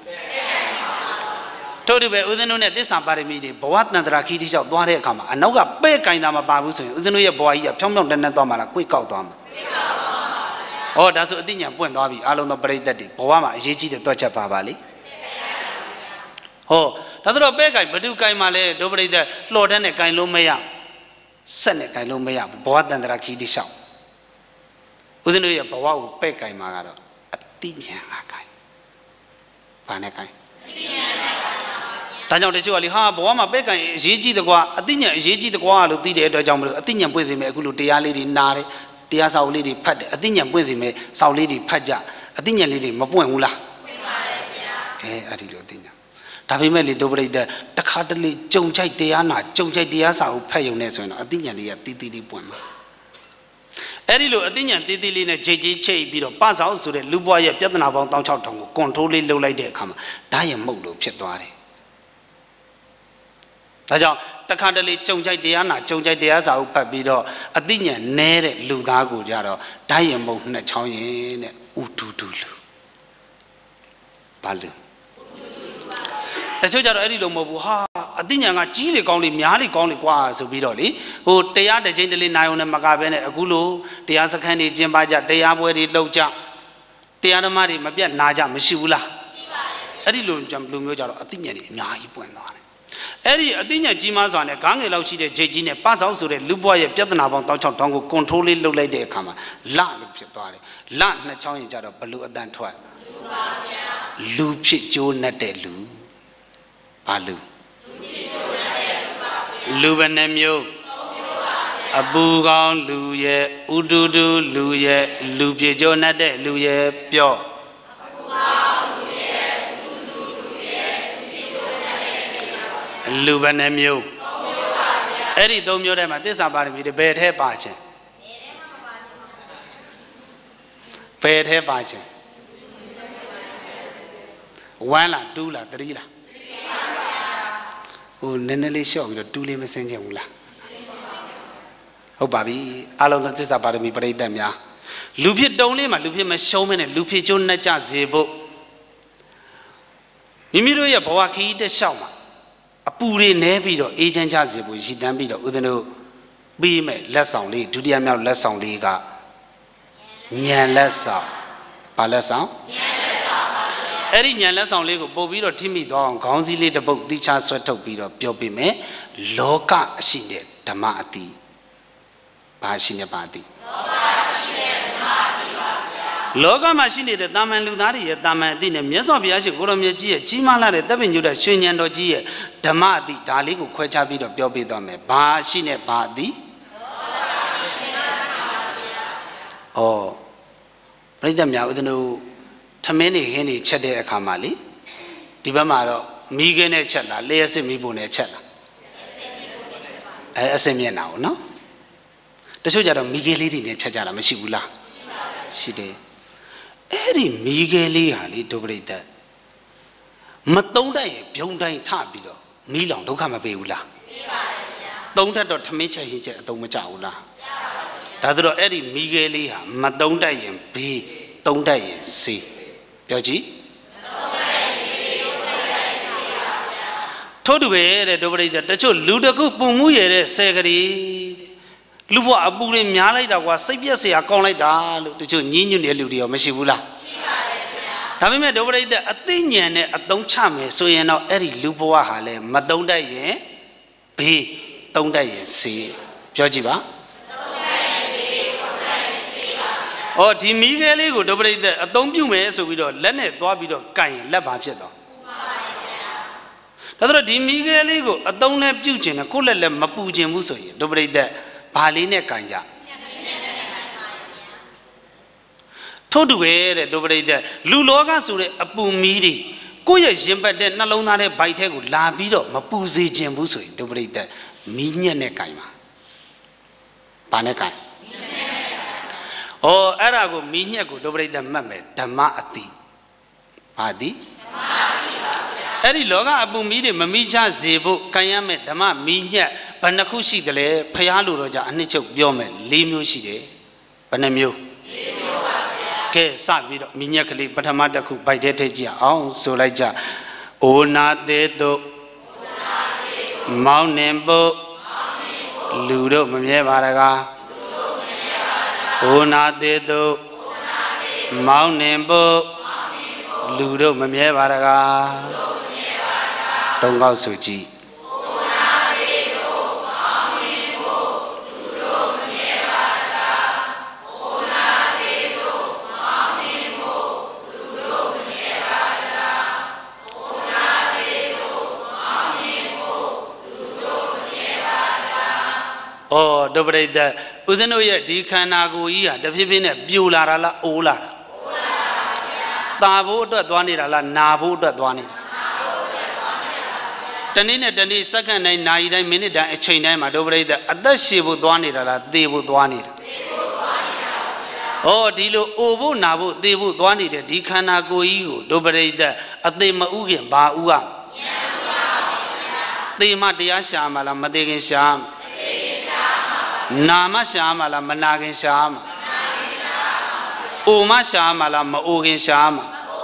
တို့ဒီပဲဦးဇင်းတို့နဲ့သစ္စာပါရမီတွေဘဝတန္တရာခီးတိလျှောက်သွားတဲ့အခါမှာအနောက်ကပဲ့ကိုင်တာမပါဘူးဆိုရင်ဦးဇင်းတို့ရဲ့ဘဝကြီးကဖြောင်းဖြောင်းတန်းတန်းသွားမှလားကိုယ်ကောက်သွားမှာဟောဒါဆိုအသိဉာဏ်ပွင့်သွားပြီအားလုံးသောပရိသတ်တွေဘဝမှာအရေးကြီးတဲ့တွက်ချက်ပါလေဟောဒါဆိုတော့ပဲ့ကိုင်ဘဒုကိုင်မှာလဲဒုပရိသတ်လှော်တန်းနဲ့ကိုင်လို့မရဆက်နဲ့ကိုင်လို့မရဘူးဘဝတန္တရာခီးတိလျှောက်ဦးဇင်းတို့ရဲ့ဘဝကိုပဲ့ကိုင်မှာကတော့အသိဉာဏ်ကကိုင်ဘာနဲ့ကိုင်အသိဉာဏ်နဲ့ကိုင်ဒါကြောင့်တချို့ကလေဟာဘဝမှာပဲကံရေးကြည့်တကွာအသိဉာဏ်ရေးကြည့်တကွာလို့သိတဲ့အတွက်ကြောင့်မလို့အသိဉာဏ်ပွင့်စေမယ်အခုလိုတရားလေးတွေနားတယ်တရားစာအုပ်လေးတွေဖတ်တယ်အသိဉာဏ်ပွင့်စေမယ်စာအုပ်လေးတွေဖတ်ကြအသိဉာဏ်လေးတွေမပွင့်ဘူးလားပွင့်ပါတယ်ဗျာအဲ့ဒီလိုအသိဉာဏ်ဒါပေမဲ့လေဒုပရိသတ်တခါတလေကြုံကြိုက်တရားနာကြုံကြိုက်တရားစာအုပ်ဖတ်ရုံနဲ့ဆိုရင်တော့အသိဉာဏ်လေးကတီးတီးလေးပွင့်မှာအဲ့ဒီလိုအသိဉာဏ်တီးတီးလေးနဲ့ဂျိတ်ကြီးချိတ်ပြီးတော့ပစောက်ဆိုတဲ့လူဘွားရဲ့ပြဿနာပေါင်း16000ကိုကွန်ထရိုးလေးလုပ်လိုက်တဲ့အခါမှာဒါရမုတ်လို့ဖြစ်သွားတယ်ဒါကြောင့်တခါတလေကြုံကြိုက်တရားနာကြုံကြိုက်တရားစာအုပ်ဖတ်ပြီးတော့အသိဉာဏ်နည်းတဲ့လူသားကိုကြတော့ဓာတ်ရမုတ်နှစ်ချောင်းရင်တဲ့ဥတူတူလူဘာလူတချို့ကြတော့အဲ့ဒီလိုမဟုတ်ဘူးဟာအသိဉာဏ်ကကြီးလေကောင်းလေများလေကောင်းလေကွာဆိုပြီးတော့လေဟိုတရားတစ်ချိန်တလေနိုင်အောင်နဲ့မကဘဲနဲ့အခုလိုတရားစခန်းတွေကျင်းပကြတရားပွဲတွေလုပ်ကြတရားဓမ္မတွေမပြတ်နာကြမရှိဘူးလားရှိပါတယ်အဲ့ဒီလိုမျိုးကြတော့အသိဉာဏ်တွေအများကြီးပွင့်သွားတယ်အဲ့ဒီအသိဉာဏ်ကြီးမားစွာနဲ့ခေါင်းငယ်လောက်ရှိတဲ့ဂျိတ်ကြီးနဲ့ပစောက်ဆိုတဲ့လူဘွားရဲ့ပြဿနာပေါင်း16000ကိုကွန်ထရိုးလေးလုပ်လိုက်တဲ့အခါမှာလလို့ဖြစ်သွားတယ်လနှစ်ချောင်းရင်ကြတော့ဘလူအတန်ထွက်လူပါဗျာလူဖြစ်ကြိုးနဲ့တဲ့လူဘာလူလူဘယ်နှမျိုးအပူကောင်းလူရဲ့ဥတူတူလူရဲ့လူပြေကြိုးနဲ့တဲ့လူရဲ့ပြောအပူကောင်းလူရဲ့ဥတူတူလူရဲ့လူပြေကြိုးနဲ့တဲ့လူဘယ်နှမျိုးအဲ့ဒီ3မျိုးထဲမှာသစ္စာပါရမီတွေဘယ်ထဲပါခြင်းဘယ်ထဲပါခြင်း1လား2လား3လားဟိုနည်းနည်းလေးလျှော့ပြီးတော့2လေးမစင်းချင်ဘူးလားဟုတ်ပါပြီအလုံးစုံသစ္စာပါရမီပရိသတ်များလူဖြစ်တုံးလေးမှာလူဖြစ်မရှုံးမနဲ့လူဖြစ်ကျိုးနှက်ကြစေဖို့မိမိတို့ရဲ့ဘဝခီးတက်လျှောက်မှာအပူတွေနဲပြီးတော့အေးချမ်းကြစေဖို့ရည်တမ်းပြီးတော့ဦးဇင်းတို့ပြီးမဲ့လက်ဆောင်လေးဒုတိယမြောက်လက်ဆောင်လေးကဉာဏ်လက်ဆောင်ဘာလက်ဆောင်ဉာဏ်လက်ဆောင်ပါအဲ့ဒီဉာဏ်လက်ဆောင်လေးကိုပို့ပြီးတော့ထိမိသွားအောင်ခေါင်းစည်းလေးတစ်ပုဒ်တိချဆွဲထုတ်ပြီးတော့ပြောပြမယ်လောကအရှိတဲ့ဓမ္မအတိဘာရှိနေပါသည်လောကမှာရှိနေတဲ့တာမန်လူသားတွေရဲ့တာမန်အတိနဲ့မြတ်စွာဘုရားရှင်ကိုရောမြတ်ကြီးရဲ့ကြီးမားလာတဲ့တပ်ပင်ညုတဲ့ရွှေဉဏ်တော်ကြီးရဲ့ဓမ္မအတိဒါလေးကိုခွဲခြားပြီးတော့ပြောပြသွားမယ်ဘာရှိနေပါသည်ဩပရိသတ်များဦးဇင်းတို့ထမင်းနေဟင်းနေချက်တဲ့အခါမှာလေဒီဘက်မှာတော့မီးခင်းနဲ့ချက်လားလျှက်စစ်မီးပုံနဲ့ချက်လားအစင်မျက်နှာကိုနော်တချို့ကြတော့မီးခဲလေးတွေနဲ့ချက်ကြတာမရှိဘူးလားရှိတယ်အဲ့ဒီမီးခဲလေးဟာလေဒုပရိသတ်မတုံးတတ်ရင်ပြုံးတိုင်းထပြီးတော့မီးလောင်ဒုက္ခမပေးဘူးလားပေးပါတယ်ဗျာတုံးတတ်တော့ထမင်းချက်ရင်ချက်အတုံးမကြဘူးလားကြပါပါဗျာဒါဆိုတော့အဲ့ဒီမီးခဲလေးဟာမတုံးတတ်ရင်ဘေးတုံးတတ်ရင်စေးပြောကြည့်ထို့တူပဲတဲ့ဒုပရိသတ်တချို့လူတစ်ခုပုံမှုရတဲ့ဆယ်ကလေးလူဘဝအပူတွေများလိုက်တာကွာစိတ်ပြက်เสียကောင်းလိုက်တာလို့တချို့ညင်းညွတ်တဲ့လူတွေရောမရှိဘူးလားရှိပါတယ်ဗျာဒါပေမဲ့ဒုပရိသတ်အသိဉာဏ်နဲ့အသုံးချမယ်ဆိုရင်တော့အဲ့ဒီလူဘဝဟာလဲမတုံးတတ်ရင်ဘေးတုံးတတ်ရင်စေးပြောကြည့်ပါတုံးတတ်ရင်ဘေးတုံးတတ်ရင်စေးပါဗျာဩဒီမီးခဲလေးကိုဒုပရိသတ်အသုံးပြုမယ်ဆိုပြီးတော့လက်နဲ့သွားပြီးတော့ကင်ရင်လက်ပါဖြစ်သွားဒါဆိုတော့ဒီမီးခဲလေးကိုအသုံးနဲ့ပြုတ်ခြင်းနဲ့ကိုယ့်လက်လက်မပူခြင်းဘူးဆိုရင်ဒုပရိသတ်ဘာလေးနဲ့ကင်ကြထို့တူပဲတဲ့ဒုပရိသတ်လူလောကဆိုတဲ့အပူမီးတွေကိုယ့်ရဲ့ရင်ပတ်တဲ့နှလုံးသားတဲ့ဗိုက်ထဲကိုလာပြီးတော့မပူစေခြင်းဘူးဆိုရင်ဒုပရိသတ်မီးညက်နဲ့ကင်ပါဘာနဲ့ကင်ဩအဲ့ဒါကိုမီးညက်ကိုဒုပရိသတ်မှတ်မယ်ဓမ္မအတိဘာတိအဲ့ဒီလောကအပူမီးတွေမမိချစေဖို့ကံရမယ်ဓမ္မမီးညက်ဘယ်နှခုရှိတယ်လဲဖျားလို့တော့じゃအနှစ်ချုပ်ပြောမယ်၄မျိုးရှိတယ်ဘယ်နှမျိုး၄မျိုးပါဗျာကဲစပြီးတော့မီးညက်ကလေးပထမတစ်ခုဗိုက်ထဲထည့်ကြည့်အောင်ဆိုလိုက်ကြအိုနာသေးတို့မောင်းနှင်ဖို့လူတို့မမြဲပါတကားအိုနာသေးတို့မောင်းနှင်ဖို့လူတို့မမြဲပါတကားသုံးခေါက်ဆိုကြည့် Oh, dobrei da. Udano ya di kana go iya. Tapi bina biula rala ola. Tabu tu tuani rala nabu tu tuani. Tani ne tani second nai nai dai minute dai chain dai ma dobrei da. Ada sibu tuani rala debu tuani. Oh, dilo obu nabu debu tuani de di kana go iyo dobrei da. Ate ma uge ba uga. Te ma dia syama la madegin syam. Nama syama la managin syama. Uma syama la maugin syama.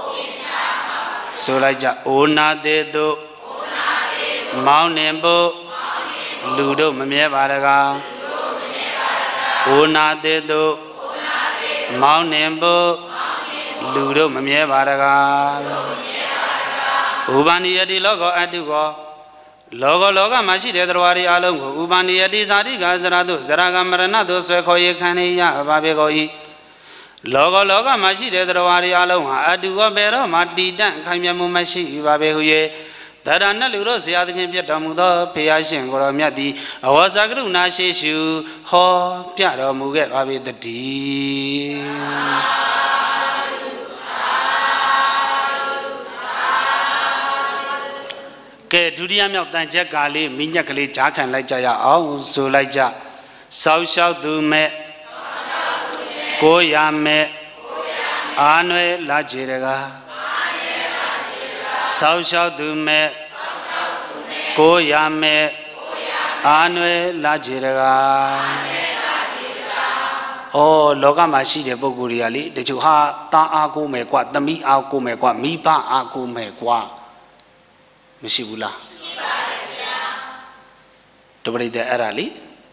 Sulaja ona dedo. Mau nembo. Ludo memye baraga. Ona dedo. Mau nembo. Ludo memye baraga. Ubani yadi logo adugo. Logo loga mashi de drawari alongo ubani yadi zari gazrado zaraga marana do swekhoye khane ya babegoi logo loga mashi de drawari alonga adugo bero mati dan khaimyamu mashi babehuye darana luro syadkin pyat tormu tho pheya shin ko ro myat ti awasa karuna sheshu ho pyat tormu ke babe tati ke duriya myauk tan chet ka le minyak kale ja khan lai ja ya aung so lai ja saw shaw tu me ko ya me anwe la je daga saw shaw tu me ko ya me anwe la je daga oh loka ma shi de puggol riya le tachu ha ta a ko me kwa tami a ko me kwa mi ba a ko me kwaမရှိဘူးလားရှိပါတယ်ဗျာတပရိသတ်အဲ့ဒါလေ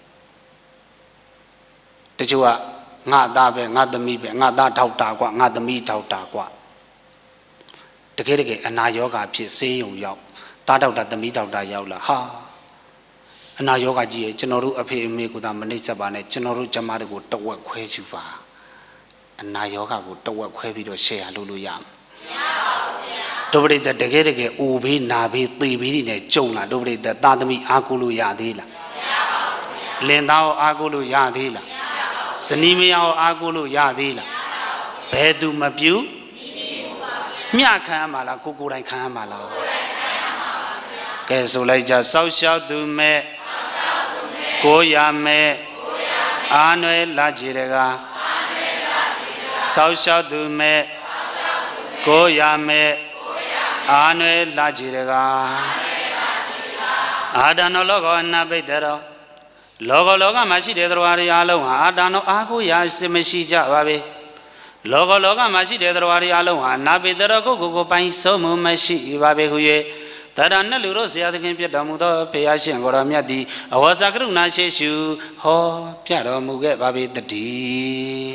တချို့ကငါသားပဲငါသမီးပဲငါသားထောက်တာกว่าငါသမီးထောက်တာกว่าတကယ်အနာယောဂဖြစ်ဆေးရုံရောက်သားထောက်တာသမီးထောက်တာရောက်လာဟာအနာယောဂကြီးရဲ့ကျွန်တော်တို့အဖေအမေကသာမနှိမ့်ဆက်ပါနဲ့ကျွန်တော်တို့ကျမတို့ကိုတဝက်ခွဲယူပါအနာယောဂကိုတဝက်ခွဲပြီးတော့ share လုပ်လို့ရမှာမရပါဘူးဒုပရိသတ်တကယ်အိုဘေးနာဘေးသေဘေးတွေနဲ့ကြုံလာဒုပရိသတ်သာသမီအားကိုလို့ရသေးလားမရပါဘူးလင်သားရောအားကိုလို့ရသေးလားမရပါဘူးဇနီးမယားရောအားကိုလို့ရသေးလားမရပါဘူးဘယ်သူမပြုမျှခံရမှာလားကိုကိုတိုင်းခံရမှာလားကိုတိုင်းခံရမှာပါဗျာကဲဆိုလိုက်ကြစောက်ရှောက်သူမဲ့ကိုရမဲ့အာနွယ်လာကြည်တကားစောက်ရှောက်သူမဲ့ကိုရမဲ့အာနွယ်လာကြည်တကားအာဒနောလောကအနာပိတ္တရောလောကမှာရှိတဲ့သရဝါတွေအားလုံးဟာအာဒနောအာကိုရာစမရှိကြပါပဲလောကမှာရှိတဲ့သရဝါတွေအားလုံးဟာအနာပိတ္တရောကိုပိုင်ဆုံးမှုမရှိပါပဲဟု၍တရဏလူတို့ဆရာသခင်ပြတော်မူသောဘုရားရှင်ကိုရောမြတ်သည်အဝါစာကရုဏာရှိရှုဟောပြတော်မူခဲ့ပါပေတည်း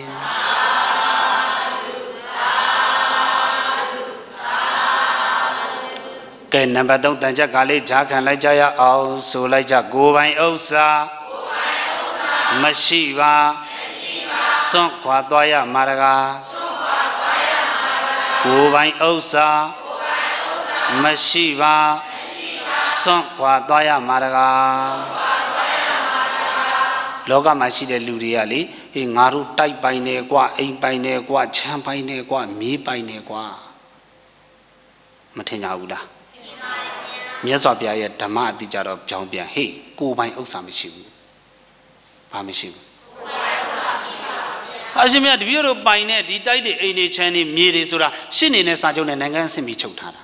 ကဲနံပါတ်3တန်ချက်ကလေးဂျာခံလိုက်ကြရအောင်ဆိုလိုက်ကြကိုယ်ပိုင်ဥစ္စာမရှိပါစွန့်ခွာသွားရမှာတကားကိုယ်ပိုင်ဥစ္စာမရှိပါစွန့်ခွာသွားရမှာတကားလောကမှာရှိတဲ့လူတွေကလေဟေးငါတို့တိုက်ပိုင်နေကွာအိမ်ပိုင်နေကွာချမ်းပိုင်နေကွာမြေးပိုင်နေကွာမထင်ကြဘူးလားမြတ်စွာဘုရားရဲ့ဓမ္မအတိကြတော့ပြောင်းပြန်ဟေးကိုယ်ပိုင်ဥစ္စာမရှိဘူးဘာမရှိဘူးအရှင်မြတ်တပည့်တို့ပိုင်တဲ့ဒီတိုက်တဲ့အိမ်တွေချမ်းတွေမြေတွေဆိုတာရှင်းနေတဲ့စာချုပ်နဲ့နိုင်ငံအဆင့်ပြီးချုပ်ထားတာ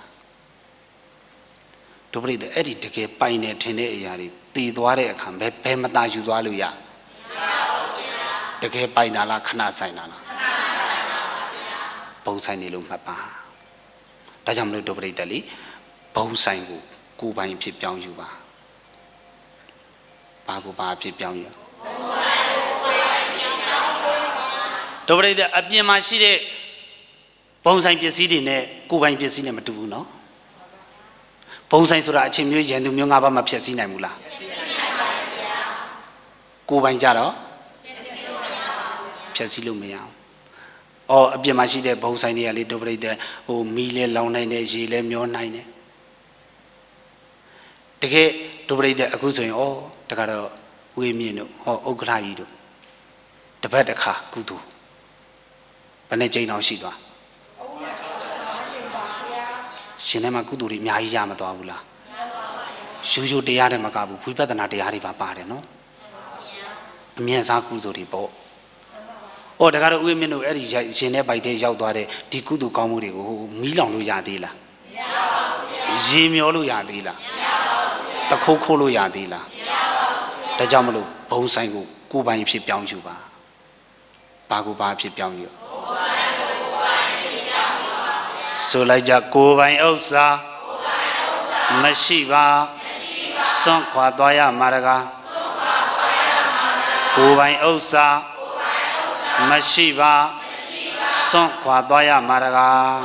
ဒုပရိသအဲ့ဒီတကယ်ပိုင်နေထင်တဲ့အရာတွေတည်သွားတဲ့အခါဘယ်မตาယူသွားလို့ရမရပါဘူးဗျာတကယ်ပိုင်တာလားခဏဆိုင်တာလားခဏဆိုင်တာပါဗျာဘုံဆိုင်နေလို့မှတ်ပါဒါကြောင့်မလို့ဒုပရိသလေဘုံဆိုင်ကိုကိုယ်ပိုင်ဖြစ်ပြောင်းယူပါဘာကိုဘာဖြစ်ပြောင်းယူဒုပရိသအပြင်မှာရှိတဲ့ဘုံဆိုင်ပစ္စည်းတွေနဲ့ကိုယ်ပိုင်ပစ္စည်းနဲ့မတူဘူးနော်ဘုံဆိုင်ဆိုတာအချိန်မျိုးရန်သူမျိုး၅ပါးမှဖြည့်ဆည်းနိုင်ဘူးလားဖြည့်ဆည်းနိုင်ပါဘူးဗျာကိုယ်ပိုင်ကြတော့ဖြည့်ဆည်းလို့မရဘူးအော်အပြင်မှာရှိတဲ့ဘုံဆိုင်တွေကလေဒုပရိသဟိုမီးလဲလောင်နိုင်တယ်ရေလဲမျောနိုင်တယ်တကယ်ဒုပရိသအခုဆိုရင်ဩတကတော့ဝေးမြင့်တို့ဟောဥက္ကဋ္ဌကြီးတို့တပတ်တစ်ခါကုသိုလ်ဘယ်နဲ့ကျိန်းအောင်ရှိသွားရှင်ထဲမှာကုသိုလ်တွေအများကြီးရမသွားဘူးလားရိုးရိုးတရားတွေမကဘူးဝိပဿနာတရားတွေပါပါတယ်နော်အမြင်စားကုသိုလ်တွေပေါ့ဩတကားတော့ဥယျာဉ်တို့အဲ့ဒီရှင်ထဲပိုက်တဲ့ရောက်သွားတဲ့ဒီကုသိုလ်ကောင်းမှုတွေကိုမီးလောင်လို့ရသေးလားမရပါဘူးရေမျောလို့ရသေးလားမရပါဘူးတခိုးခိုးလို့ရသေးလားမရပါဘူးဒါကြောင့်မလို့ဘုံဆိုင်ကိုပိုင်ဖြစ်ပြောင်းယူပါဘာကိုဘာဖြစ်ပြောင်းယူဆိုလိုက်ကြကိုယ်ပိုင်ဥစ္စာမရှိပါစွန့်ခွာသွားရမှာတကားကိုယ်ပိုင်ဥစ္စာမရှိပါစွန့်ခွာသွားရမှာတကား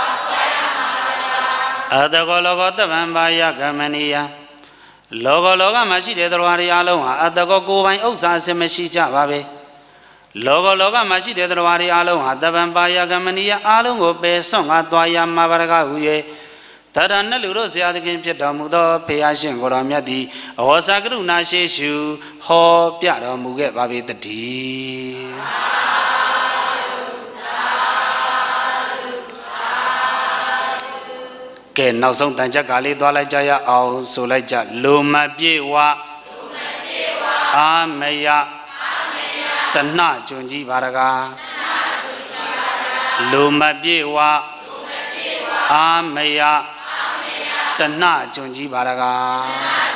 အတကောလောကတဗံဘာယကမဏိယလောကလောကမှာရှိတဲ့တရားတွေအလုံးဟာအတကောကိုယ်ပိုင်ဥစ္စာအစမရှိကြပါပဲလောကလောကမှာရှိတဲ့တရားတွေအလုံးဟာတဗံဘာယကမဏိယအလုံးကိုပယ်စွန့်ခွာသွားရမှာပါတကားဟူ၍တရဏလူတို့ဆရာသခင်ဖြစ်တော်မူသောဖေယရှင်ကိုတော်မြတ်သည်အဝေါစာကရုဏာရှိရှုဟောပြတော်မူခဲ့ပါပေတည်းကဲနောက်ဆုံးတန်ချက်ကလေးသွားလိုက်ကြရအောင်ဆိုလိုက်ကြလူမပြေဝအာမယတဏကျွန်ကြီးပါရကားလူမပြေဝအာမယတဏကျွန်ကြီးပါရကား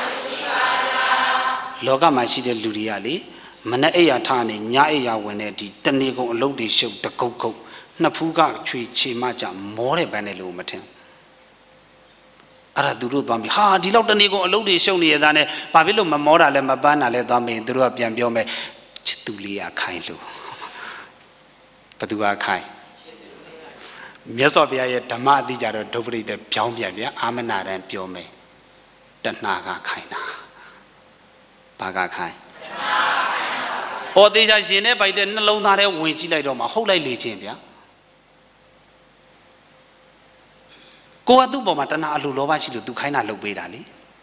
လောကမှာရှိတဲ့လူတွေကလေမနဲ့အိယာထားနေညအိယာဝင်တဲ့ဒီတနေကုန်အလုပ်တွေရှုပ်တကုတ်ကုတ်နှစ်ဖူးကချွေချေမကြမောတဲ့ပန်းနဲ့လို့မထင်အဲ့ဒါသူတို့သွားပြီးဟာဒီလောက်တနေကုန်အလုပ်တွေရှုပ်နေရတာနဲ့ဘာဖြစ်လို့မမောတာလဲမပန်းတာလဲသွားမင်းသူတို့ကပြန်ပြောမယ်ချစ်သူလေးကခိုင်းလို့ဘသူကခိုင်းမြတ်စွာဘုရားရဲ့ဓမ္မအတိကြတော့ဒုပရိသေပြောင်းပြန်ပြန်အာမနာရန်ပြောမယ်တဏှာကခိုင်းတာဘာကခိုင်းဩတေချာရှင်နဲ့ပိုက်တဲ့နှလုံးသားထဲဝင်ကြည့်လိုက်တော့မှဟုတ်လိုက်လေချင်းဗျာကိုကသူ့ပေါ်မှာတဏှာအလိုလောဘရှိလို့သူခိုင်းတာလုပ်ပေးတာလေ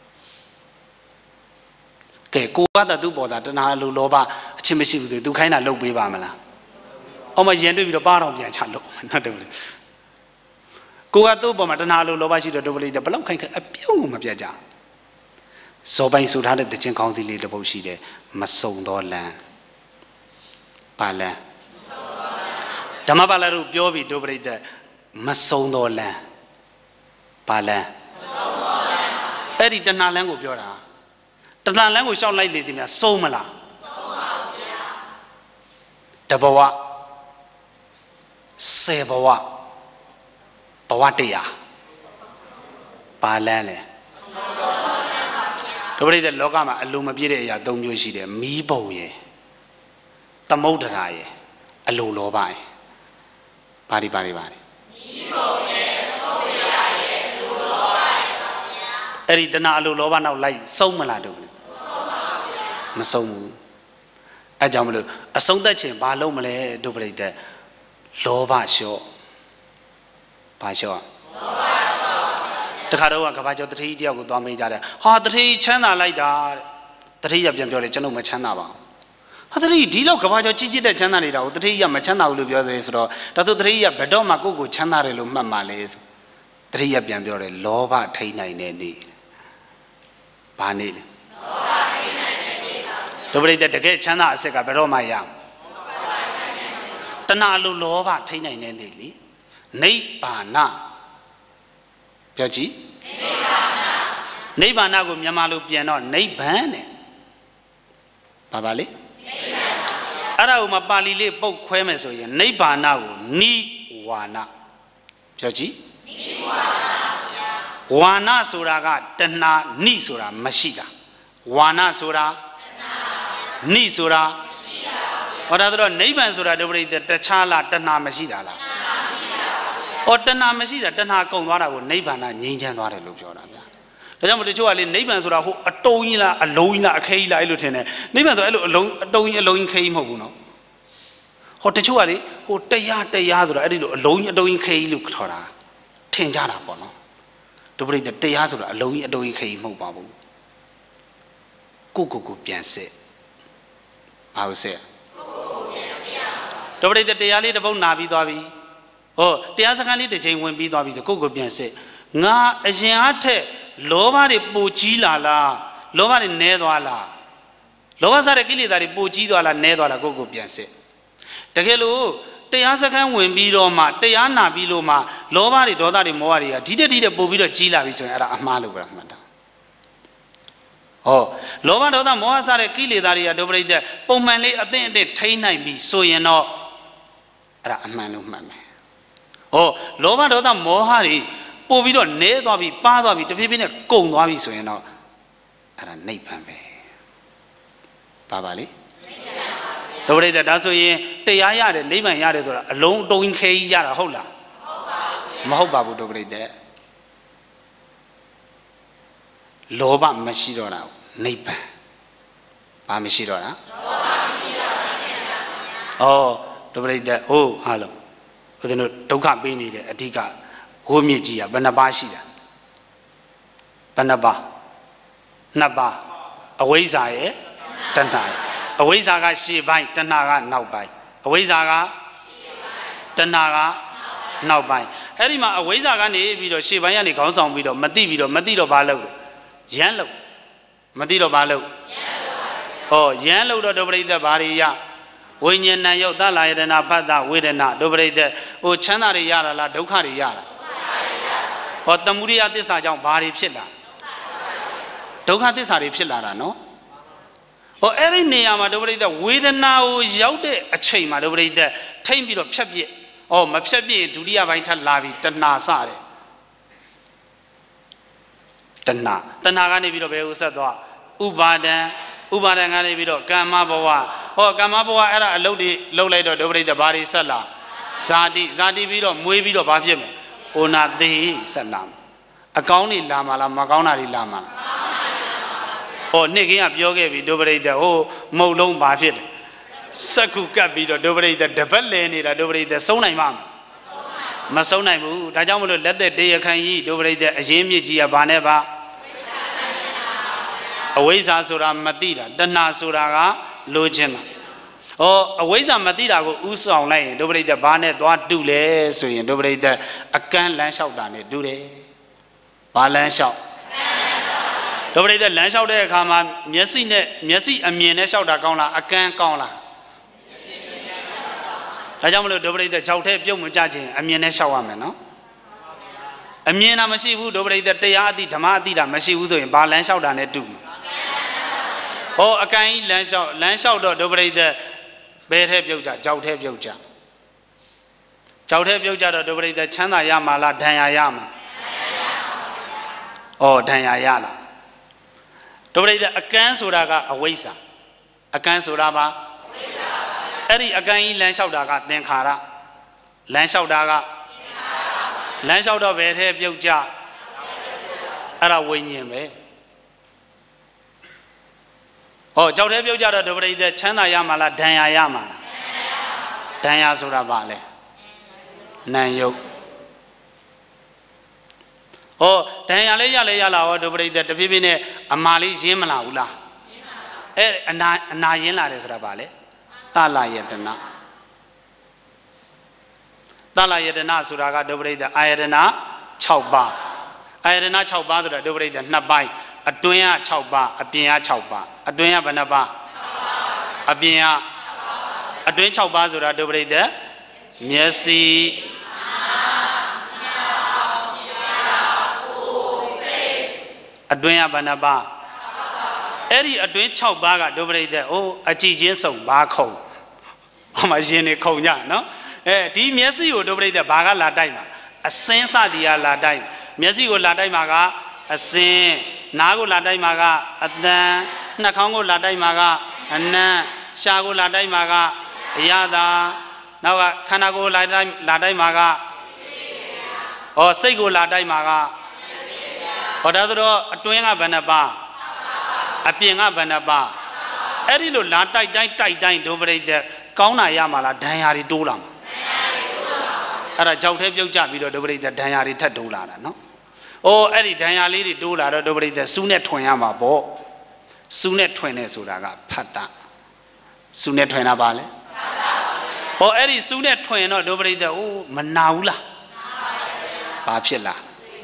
ကဲကိုကသူ့ပေါ်တာတဏှာအလိုလောဘအချင်းမရှိဘူးသူခိုင်းတာလုပ်ပေးပါမလားအော်မရင်တွေ့ပြီးတော့ပါတော့ပြန်ချလို့နော်တယ်ကိုကသူ့ပေါ်မှာတဏှာလိုလောဘရှိတော့ဒုပလိတဲ့ဘလောက်ခိုင်အပြုံးမပြတ်ကြစောပိုင်ဆိုထားတဲ့တခြင်းကောင်းစီလေးတစ်ပုဒ်ရှိတယ်မစုံသောလမ်းပါလမ်းဓမ္မပါဠိတို့ပြောပြီးဒုပလိတဲ့မစုံသောလမ်းပါလမ်းအဲ့ဒီတဏှာလမ်းကိုပြောတာတဏှာလမ်းကိုရှောက်လိုက်လေသည်များစုံမလားစုံပါဘူးဗျာတဘဝစေဘဝဘဝတရားပါလန်းလေဒုပရိသေလောကမှာအလိုမပြည့်တဲ့အရာ၃မျိုးရှိတယ်မီးပုံရယ်သမုဒ္ဒရာရယ်အလိုလောဘရယ်ဘာဒီမီးပုံရယ်သမုဒ္ဒရာရယ်အလိုလောဘရယ်ပါဗျာအဲ့ဒီတဏှာအလိုလောဘနောက်လိုက်စုံမလားတို့ဆုံးပါဗျာမဆုံးဘူးအဲ့ကြောင့်မလို့အဆုံးသက်ခြင်းဘာလုံးမလဲဒုပရိသေလောဘလျှော့ဘာလျှော့တခါတော့ကဘာကျော်တတိတယောက်ကိုသွားမေးကြတယ်ဟာတတိချမ်းသာလိုက်တာတဲ့တတိရပြန်ပြောတယ်ကျွန်တော်မချမ်းသာပါဘူးဟာတတိဒီလောက်ကဘာကျော်ကြီးတဲ့ချမ်းသာနေတာကိုတတိရမချမ်းသာဘူးလို့ပြောတယ်ဆိုတော့ဒါဆိုတတိရဘယ်တော့မှကိုယ့်ကိုချမ်းသာတယ်လို့မှတ်မှလဲဆိုတတိရပြန်ပြောတယ်လောဘထိန်းနိုင်တဲ့နေ့ဘာနေ့လဲလောဘထိန်းနိုင်တဲ့နေ့ပါဒုပရိသေတကယ်ချမ်းသာအစစ်ကဘယ်တော့မှရအောင်တဏှာလိုလောဘထိန်းနိုင်တဲ့နေ့လေနိဗ္ဗာန်ပြောကြည့်နိဗ္ဗာန်ကိုမြန်မာလိုပြန်တော့နိဗ္ဗာန်နဲ့ဘာလဲအဲ့ဒါကိုမပါဠိလေးပုတ်ခွဲမယ်ဆိုရင်နိဗ္ဗာန်ကိုနိဝါဏပြောကြည့်နိဝါဏဝါဏဆိုတာကတဏှာနိဆိုတာမရှိတာဝါဏဆိုတာတဏှာနိဆိုတာမရှိတာဟောဒါဆိုတော့နိဗ္ဗာန်ဆိုတာဒုပရိသေတခြားလားတဏှာမရှိတာလားဩတဏှာမရှိတာတဏှာကုန်သွားတာကိုနိဗ္ဗာန်ငြိမ်းချမ်းသွားတယ်လို့ပြောတာဗျာဒါကြောင့်မလို့တချို့ကလေနိဗ္ဗာန်ဆိုတာဟိုအတုံးကြီးလားအလုံးကြီးလားအခဲကြီးလားအဲ့လိုထင်တယ်နိဗ္ဗာန်ဆိုအဲ့လိုအလုံးအတုံးကြီးအလုံးကြီးခဲကြီးမဟုတ်ဘူးနော်ဟောတချို့ကလေဟိုတရားဆိုတာအဲ့ဒီလိုအလုံးကြီးအတုံးကြီးခဲကြီးလို့ခေါ်တာထင်ကြတာပေါ့နော်ဒုပရိသေတရားဆိုတာအလုံးကြီးအတုံးကြီးခဲကြီးမဟုတ်ပါဘူးကိုပြန်စစ် How say? The bread the Tiali about Nabi Davi. Oh, the Azakani the Jane won't be Davi the Coco Pianse. Nga Ajiate, Lova de Puchila la, Lova de Nedwala. Lova Sarakili that Puchila Nedwala Coco Pianse. The Gelu, the Azakan won't be Loma, the Anna Biloma, Lova de Doda de Moria, did a Bobito Chila which are Amalu Brahmada. Oh, Lova Doda Moasare Kili that he adopted Pomanly attended Tainai be so you know Ramanu Mame. Oh, Lova Doda Mohari, Povido Nedobi, Padobi, the people in a Kongwabi so you know at a Napambe. Pabali? The way that does ye, Tayaya, the name and Yada alone doing K Yara Hola. Mahobabu dobre there. Loba Mashidora, Napa. Pamishidora. Oh, the break that, oh, hello. With no Toka Bini, a tika, Homijia, Banabashida. Banaba. Naba. Away Zay, Tantai. Away Zaga, she by Tanaga, now by. Away Zaga, Tanaga, now by. Erima, away Zaga, Vido, she by any goes on with Madido Balo. Yellow, Madido Balo. Oh, yellow the dobre the Baria. When you know that light and Apada with a nut, dobre the O Chanari Yara la Dokari Yara. Or the Muria this are young body pilla. Dokatis are pilla, no? Or every Niama dobre the with and now Yaude a chain, my dobre the time bit of Chabi. Oh, Mapchabi to the Avita Lavi, Tana Sare. Tana, Tanagani Vido Beusada, Ubada, Ubadangani Vido, Gamabawa, or Gamabawa era low later, dobre the body sala. Zadi Vido, Muivido Bajim, Ona de Salam. A county lama, la Magonari lama. Or Niki up yoga, we dobre the oh, Molong Bafid. Saku Capido, dobre the Debelani, dobre the Sonai Mam. Masonaimu, Dajamu let the day can eat over the Ajimi Gia Baneva. Awayza Sura Madida, Dana Suraga, Logina. Oh, Awayza Madida go Uso online, dobre the Banet, what do lay, so you dobre the a can land out on it, do they? Balance out. Dobre the land out there come on, Messi, a mean shout a can call. Dajamu dobre the Joute Pumujaji, a mean shower, no? A mean a machine who dobre the Tayadi, Tamadida, machine who in balance out on it too. Oh, a kind land out dobre the bed have yoja, Jout have yoja. Jout have yoja dobre the Chana Yama la Danyayama. Oh, Danyayala. Dobre the Akan Suraga, a waisa. Akan Suraba. Eddie again land out daga, then Kara. Land out daga. Land out of it have yoja. Ara Winyame. Oh, Jout have yoja dobre the Chana Yamala, Danyayama. Danya Surabale. Nanyo. Oh, Danyala or dobre the Pibine, Amali Jimala Ula. Nayela is Rabale. Tala Yedana Suraga dobre the Irena Chauba. Irena Chauba the dobre the Nabai, a Duya Chauba, a Pia Chauba, a Duya Banaba, a Pia, a Duya Chauba Zura dobre the Messi a Duya Banaba. Eddie a Duya Chaubaga dobre the oh a Gijin so Barco. I'm a genie conya, no? Di Messi would dobre the Baga la Daima, a sensa dia la Daim, Messi would la Daimaga, a sin, Nago la Daimaga, a dan, Nakongo la Daimaga, and nan, Shago la Daimaga, Yada, now Kanago la Daimaga, or Sego la Daimaga, or the other a Twinga Banaba, a Pinga Banaba, Eddie la Dai dobre the. Kauna Yamala, Dayari Dulam. At a Jout have your job, you dobre the Dayari Tadula, no? Oh, Eddie Dayali Dula, dobre the Sunet Toyama bo, Sunet Twene Suraga, Pata. စုနဲ့ထွင်တာပါလေဟောအဲ့ဒီစုနဲ့ထွင်တော့ဒုပရိသတ်အိုးမနာဘူးလားဘာဖြစ်လား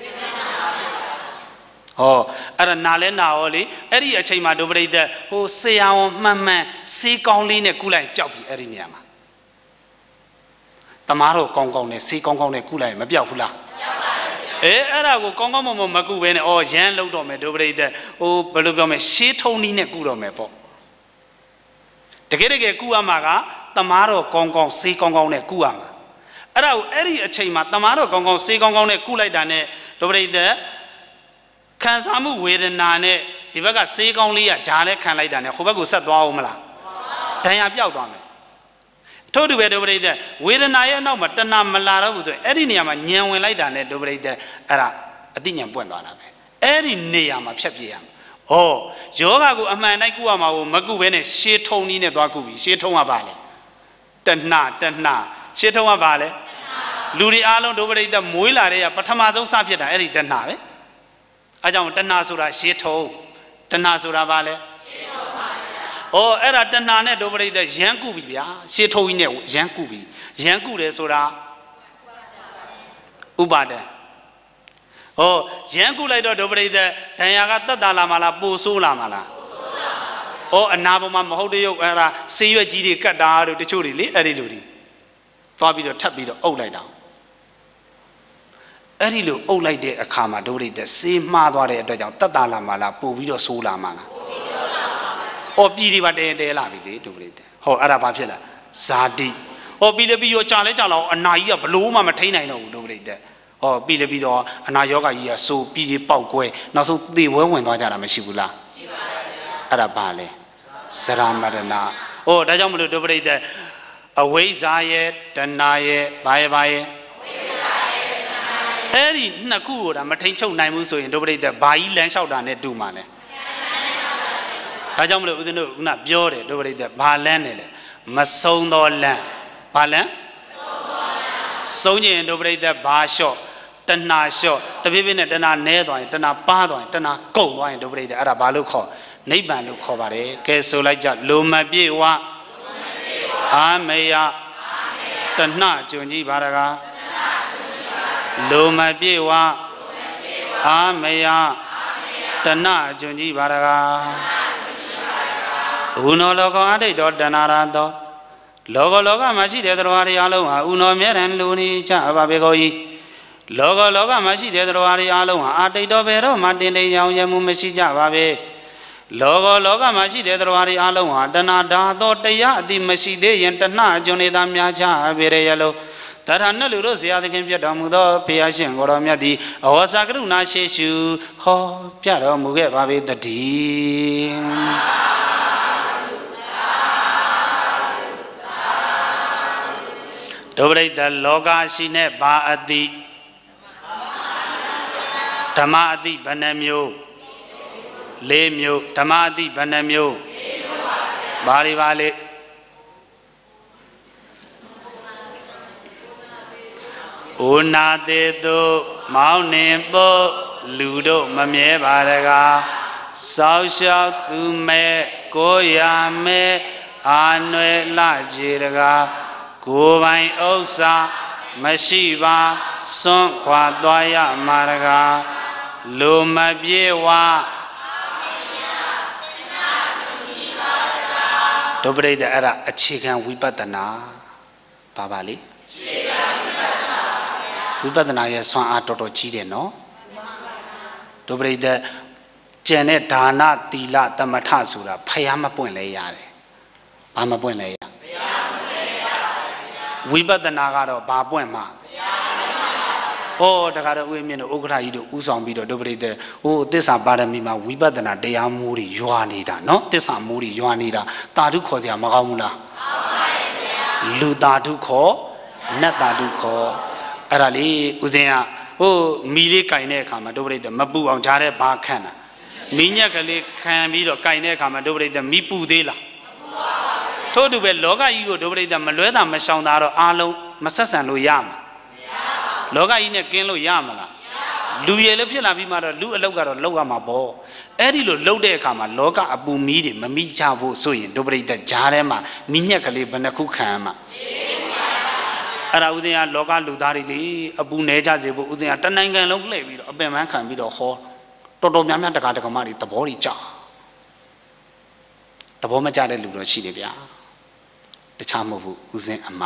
ဟောအဲ့ဒါနာလဲနာရောလေအဲ့ဒီအချိန်မှာဒုပရိသတ်ဟိုဆရာဝန်မှန်မှန်စေးကောင်းလေးနဲ့ကုလိုက်ပျောက်ပြီအဲ့ဒီနေရာမှာတမားတော့ကောင်းကောင်းနဲ့စေးကောင်းကောင်းနဲ့ကုလိုက်မပျောက်ဘူးလားအဲ့ဒါကိုကောင်းကောင်းမမကုပဲနဲ့အော်ရမ်းလုံးတော့မယ်ဒုပရိသတ်ဟိုဘယ်လိုပြောမလဲရှေးထုံးနည်းနဲ့ကုတော့မယ်ပေါ့တကယ်ကုရမှာကတမားတော့ကောင်းကောင်းစေးကောင်းကောင်းနဲ့ကုရမှာအဲ့ဒါကိုအဲ့ဒီအချိန်မှာတမားတော့ကောင်းကောင်းစေးကောင်းကောင်းနဲ့ကုလိုက်တာနဲ့ဒုပရိသတ်ခံစားမှုဝေဒနာနဲ့ဒီဘက်ကစေးကောင်းလေးကဂျာလဲခံလိုက်တာနဲ့ဟိုဘက်ကိုဆက်သွားအောင်မလားဒဏ်ရာပြောက်သွားမယ်ထို့တူပဲဒုပရိသတ်ဝေဒနာရဲ့အနောက်မှာတဏမလာတော့ဘူးဆိုရင်အဲ့ဒီနေရာမှာညံဝင်လိုက်တာနဲ့ဒုပရိသတ်အဲ့ဒါအတိညာပွင့်သွားတာပဲအဲ့ဒီနေရာမှာဖြတ်ပြရမှာဩယောဂကိုအမှန်တိုင်းကုရမှာကိုမကုဘဲနဲ့ရှေးထုံနည်းနဲ့သွားကုပြီရှေးထုံကပါလေတဏရှေးထုံကပါလေလူတွေအားလုံးဒုပရိသတ်မွေးလာတဲ့ကပထမဆုံးစဖြစ်တာအဲ့ဒီတဏပဲအဲကြောင့်တဏဆိုတာရှေးထုံတဏဆိုတာပါလေရှေးထုံပါဗျာဩအဲ့ဒါတဏနဲ့ဒုပရိသတ်ရမ်းကုပြီဗျာရှေးထုံကြီးနဲ့ရမ်းကုပြီရမ်းကုတယ်ဆိုတာဥပါဒံဩရမ်းကုလိုက်တော့ဒုပရိသတ်ဒဏ်ရာကတက်တာလာမလားပိုဆိုးလာမလားဩအနာပေါ်မှာမဟုတ်တဲ့ရုပ်အဲ့ဒါဆေးရွက်ကြီးတွေကတ်တာတို့တချို့တွေလေအဲ့ဒီလိုတွေသွားပြီးတော့ထပ်ပြီးတော့အုပ်လိုက်တာအဲ့ဒီလိုအုပ်လိုက်တဲ့အခါမှာဒုပရိသတ်ဆေးမှားသွားတဲ့အတွက်ကြောင့်တက်တာလာမလားပို့ပြီးတော့ဆိုးလာမလားဩပြည်တွေပါတဲလာပြီလေဒုပရိသတ်ဟောအဲ့ဒါဘာဖြစ်လဲဇာတိဩပြည်လည်းပြီးရောကြာလဲကြာလောက်အနာကြီးကဘလို့မှမထိန်နိုင်တော့ဘူးဒုပရိသတ်ဟောပြီးလည်းပြီးတော့အနာယောဂကြီးကဆိုပြီးတွေပေါက်ကွဲနောက်ဆုံးသေဝဲဝင်သွားကြတာမရှိဘူးလားရှိပါတယ်ဗျာအဲ့ဒါဘာလဲဇရာမရဏဩဒါကြောင့်မလို့ဒုပရိသတ်အဝိဇ္ဇာရဲ့တဏှာရဲ့ဘာရဲ့အဲ့ဒီနှစ်ခုကိုဒါမထိန်ချုပ်နိုင်ဘူးဆိုရင်ဒုပရိသတ်ဘာကြီးလမ်းလျှောက်တာနဲ့တူမှာလဲဒါကြောင့်မလို့ဦးဇင်းတို့ခုနပြောတယ်ဒုပရိသတ်ဘာလမ်းနဲ့လဲမဆုံးသောလမ်းဘာလမ်းဆုံးခြင်းဒုပရိသတ်ဘာလျှော့တဏှာလျှော့တဖြည်းဖြည်းနဲ့တဏှာနဲသွားရင်တဏှာပါသွားရင်တဏှာကုန်သွားရင်ဒုပရိသတ်အဲ့ဒါဘာလို့ခေါ်နိဗ္ဗာန်လို့ခေါ်ပါတယ်ကဲဆိုလိုက်ကြလိုမပြေဝအာမေယတဏှာကျွန်ကြီးပါရကားလိုမပြေဝအာမေယတဏှာကျွန်ကြီးပါရကားဥနောလောကောအဋ္ဌိတောတဏှာရတောလောကမှာရှိတဲ့သတ္တဝါတွေအလုံးဟာဥနောမြဲတမ်းလူနေကြပါဘေကိုကြီးလောကမှာရှိတဲ့သတ္တဝါတွေအလုံးဟာအဋ္ဌိတောဘယ်တော့မှတင်တိမ်ရောင်ရမှုမရှိကြပါပဲလောကမှာရှိတဲ့သတ္တဝါတွေအလုံးဟာတဏှာဓာသောတရားအတိမရှိသေးရင်တဏှာကျွန်နေသားများကြပေရလို့တရဏလူတို့ဇေယသခင်ပြတ်တော်မူသောဘုရားရှင်ကိုတော်မြတ်သည်အဝါစာကရုဏာရှိရှုဟောပြတော်မူခဲ့ပါပေတည်းဒုပရိသတ်လောကရှိနေဘာအတိဓမ္မအတိဘယ်နှမျိုး၄မျိုးဓမ္မအတိဘယ်နှမျိုးဘာတွေပါလဲဩနာတေတုမောင်းနှင်ပုတ်လူတို့မမြဲပါတကားစောက်လျှောက်သူမဲ့ကိုရမဲ့အာနွယ်လှကြီးတကားကိုယ်ပိုင်ဥစ္စာမရှိပါစွန့်ခွာသွားရမှာတကားလိုမပြေဝဒုပရိသတ်အဲ့ဒါအခြေခံဝိပဿနာပါလေအခြေခံဝိပဿနာရဲ့ဆွမ်းအားတော်တော်ကြီးတယ်နော်ဒုပရိသတ်ကျန်တဲ့ဒါနသီလသမထဆိုတာဖျားမပွင့်လဲရတယ်ဘာမပွင့်လဲရဝိပဿနာကတော့ဘာပွင့်မှာဩတခါတော့ဦးမြင့်တို့ဥက္ကဋ္ဌကြီးတို့ဥဆောင်ပြီးတော့ဒုပရိသတ်ဟိုသစ္စာပါရမီမှာဝိပဿနာတရားမိုးတွေရွာနေတာနော်သစ္စာမိုးတွေရွာနေတာတာဓုခေါ်စရာမကောင်းဘူးလားကောင်းပါရဲ့ဗျာလူတာဓုခေါ်နတ်တာဓုခေါ်အဲ့ဒါလေဦးဇင်းကဟိုမီလေးကင်တဲ့အခါမှာဒုပရိသတ်မပူအောင်ဂျားတဲ့ဘာခန့်တာမီးညက်ကလေးခံပြီးတော့ကင်တဲ့အခါမှာဒုပရိသတ်မီးပူသေးလားမပူပါဘူးထို့တူပဲလောကကြီးကိုဒုပရိသတ်မလွဲတာမရှောင်တာတော့အားလုံးမဆက်ဆံလို့ရမှာလောကကြီးနဲ့ကင်းလို့ရမလားလူရည်လည်းဖြစ်လာပြီးမှတော့လူအလောက်ကတော့လောက်ရမှာပေါ့အဲ့ဒီလိုလှုပ်တဲ့အခါမှာလောကအပူမီးတွေမမိချဖို့ဆိုရင်ဒုပရိသတ်ဂျားထဲမှာမိညက်ကလေးဘယ်နှခုခံမှာအဲ့ဒါဥစဉ်ကလောကလူသားတွေလေအပူနေကြစေဖို့ဥစဉ်ကတနိုင်ငံလုံးလှည့်ပြီးတော့အပင်ပန်းခံပြီးတော့ဟောတော်တော်များများတက္ကမတွေသဘောတွေကြသဘောမကျတဲ့လူတော့ရှိတယ်ဗျာတခြားမဟုတ်ဘူးဥစဉ်အမ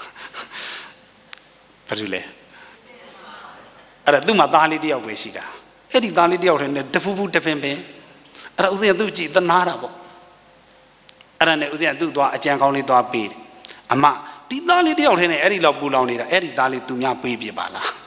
ဘာလို့လဲအဲ့ဒါသူ့မှာသားလေးတယောက်ပဲရှိတာအဲ့ဒီသားလေးတယောက်ထဲနဲ့တဖူးဖူးတပင်ပင်အဲ့ဒါဥစဉ်ကသူ့ကြည့်သနာတာပေါ့အဲ့ဒါနဲ့ဥစဉ်ကသူ့သွားအကြံကောင်းလေးသွားပေးတယ်အမဒီသားလေးတယောက်ထဲနဲ့အဲ့ဒီလောက်ပူလောင်နေတာအဲ့ဒီသားလေးသူများပေးပြပါလား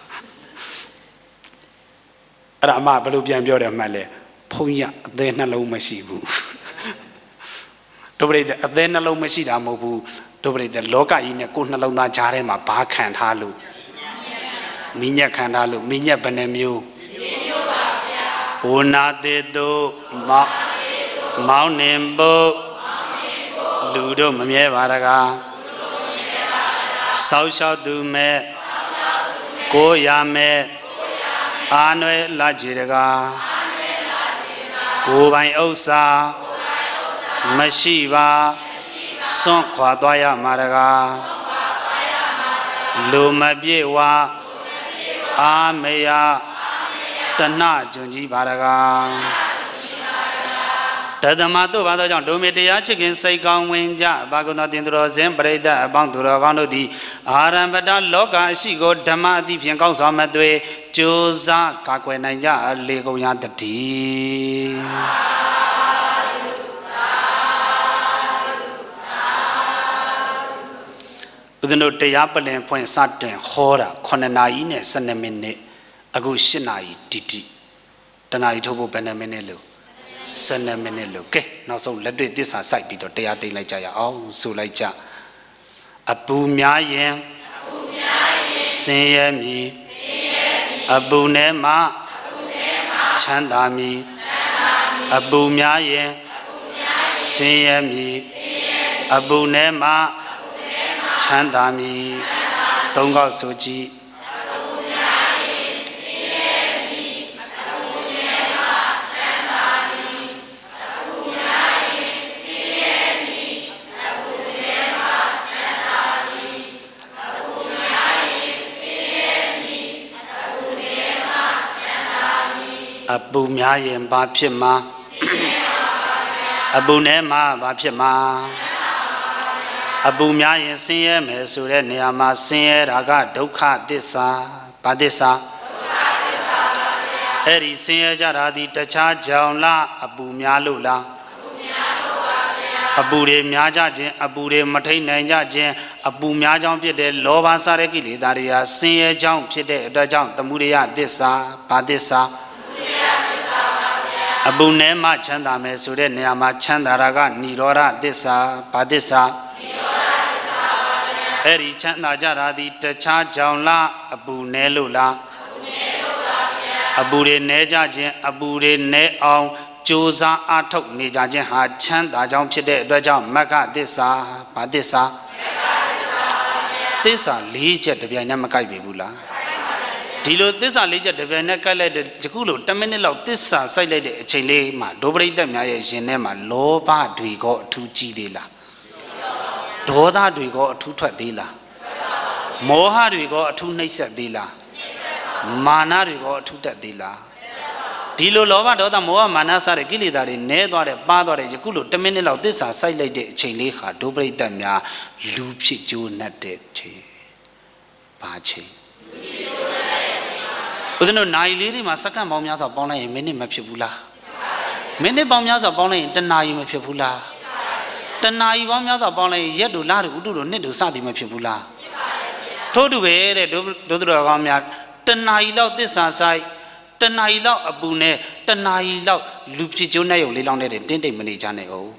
အဲ့ဒါအမဘယ်လိုပြန်ပြောတယ်မှတ်လဲဖုံးရအသေးနှလုံးမရှိဘူးဒုပရိသအသေးနှလုံးမရှိတာမဟုတ်ဘူးဒုပရိသလောကကြီးနဲ့ကိုယ်နှလုံးသားကြားထဲမှာဘာခံထားလို့မိညက်ခံထားလို့မိညက်ဘယ်နှမျိုးမျိုးပါဗျာဩနာတေတုမောင်းနေဖို့လူတို့မမြဲပါတကားဆောက်ရှောက်သူမဲ့ကိုရမဲ့အာနွယ်လာကြည်တကားကိုပိုင်ဥစ္စာမရှိပါစွန့်ခွာသွားရမှာတကားလူမပြေဝအာမေယတဏကျွန်ကြီးပါတကားတသမတို့ဘာသောကြောင့်ဒုမေတရားချစ်ခင်စိတ်ကောင်းဝင်ကြဘာကုဏတင်သူတော်စင်ပရိသတ်အပေါင်းသူတော်ကောင်းတို့သည်အာရမတလောကအရှိကိုဓမ္မအသည့်ဖြင့်ကောင်းစွာမသွေကြိုးစားကာကွယ်နိုင်ကြလေကုန်ရတည်းဦးဇင်းတို့တရားပလင်ဖွင့်စတင်ဟောတာ9နာရီနဲ့12မိနစ်အခု10နာရီတိတိတနာရီထုတ်ဖို့ဘယ်နှမိနစ်လို့12မိနစ်လို့ကဲနောက်ဆုံးလက်တွေ့သစ္စာစိုက်ပြီးတော့တရားသိလိုက်ကြရအောင်ဆိုလိုက်ကြအပူများရင်ဆင်းရဲမည်အပူနဲ့မှချမ်းသာမည်အပူများရင်ဆင်းရဲမည်အပူနဲ့မှချမ်းသာမည်သုံးခေါက်ဆိုကြည့်အပူများရင်ဘာဖြစ်မှာအပူနဲ့မှဘာဖြစ်မှာအပူများရင်ဆင်းရဲမယ်ဆိုတဲ့နေရာမှာဆင်းရဲတာကဒုက္ခသစ္စာဘာသစ္စာအဲ့ဒီဆင်းရဲကြတာဒီတခြားကြောင့်လားအပူများလို့လားအပူတွေများကြခြင်းအပူတွေမထိန်နိုင်ကြခြင်းအပူများကြောင့်ဖြစ်တဲ့လောဘစားတဲ့ကိလေသာတွေဟာဆင်းရဲကြောင့်ဖြစ်တဲ့အတွက်ကြောင့်သမုဒယသစ္စာဘာသစ္စာအပူနဲ့မှချမ်းသာမယ်ဆိုတဲ့နေရာမှာချမ်းသာတာကនិရောဓသစ္စာဘာသစ္စာအဲ့ဒီချမ်းသာကြတာဒီတခြားကြောင့်လားအပူနဲ့လို့လားအပူတွေနဲကြခြင်းအပူတွေနဲအောင်ကြိုးစားအားထုတ်နေကြခြင်းဟာချမ်းသာကြောင့်ဖြစ်တဲ့အတွက်ကြောင့်မဂ္ဂသစ္စာဘာသစ္စာသစ္စာ၄ချက်တပြိုင်တည်းမကိုက်ပြီဘူးလားဒီလိုသစ္စာ၄ချက်တပြိုင်တည်းကိုက်လိုက်တဲ့ယခုလို10မိနစ်လောက်သစ္စာစိုက်လိုက်တဲ့အချိန်လေးမှာဒုပရိသတ်များရဲ့ရှင်ထဲမှာလောဘတွေကအထူးကြီးသေးလားဒေါသတွေကအထူးထွက်သေးလားမောဟတွေကအထူးနှိပ်စက်သေးလားမာနတွေကအထူးတက်သေးလားဒီလိုလောဘဒေါသမောဟမာနစတဲ့ကိလေသာတွေနည်းသွားတယ်ပါသွားတယ်ယခုလို10မိနစ်လောက်သစ္စာစိုက်လိုက်တဲ့အချိန်လေးဟာဒုပရိသတ်များလူဖြစ်ကြိုးနှက်တဲ့ချိန်ဘာချိန်ဦးဇင်းတို့နိုင်လေးတွေမှာစက္ကန့်ပေါင်းများစွာပေါင်းလိုက်ရင်မိနစ်မဖြစ်ဘူးလားမိနစ်ပေါင်းများစွာပေါင်းလိုက်ရင်တနာရီမဖြစ်ဘူးလားတနာရီပေါင်းများစွာပေါင်းလိုက်ရင်ရက်တို့လတို့ဥတုတို့နှစ်တို့စသည်မဖြစ်ဘူးလားထို့တူပဲတဲ့ဒုတော်ကောင်းများတနာရီလောက်သစ္စာဆိုင်တနာရီလောက်အပူနဲ့တနာရီလောက်လူဖြစ်ကျိုးနဲ့ရုပ်လေးလောင်းတဲ့တင်းတိတ်မနေကြနဲ့ဟုတ်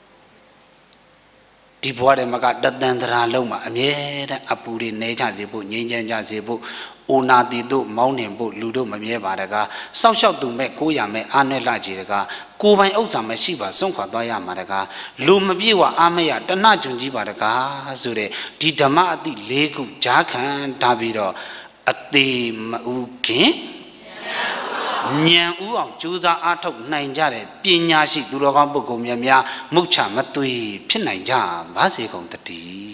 ဒီဘဝထဲမှာကတသန္တရာလုံးမှာအမြဲတမ်းအပူတွေနေကြစေဖို့ငြိမ်းချမ်းကြစေဖို့အိုနာတီတို့မောင်းနှင်ဖို့လူတို့မမြဲပါတကားစောက်ရှောက်သူမဲ့ကိုရမဲ့အာနဲ့လှကြည်တကားကိုပိုင်ဥစ္စာမရှိပါစွန့်ခွာသွားရမှာတကားလူမပြေဝအာမရတဏှကျွန်းကြီးပါတကားဆိုတဲ့ဒီဓမ္မအတိ၄ခုဂျားခံထားပြီးတော့အသေးမဥခင်ဉာဏ်ဥအောင်ကြိုးစားအားထုတ်နိုင်ကြတဲ့ပညာရှိသူတော်ကောင်းပုဂ္ဂိုလ်များမုတ်ချမသွေဖြစ်နိုင်ကြပါစေကုန်တည်း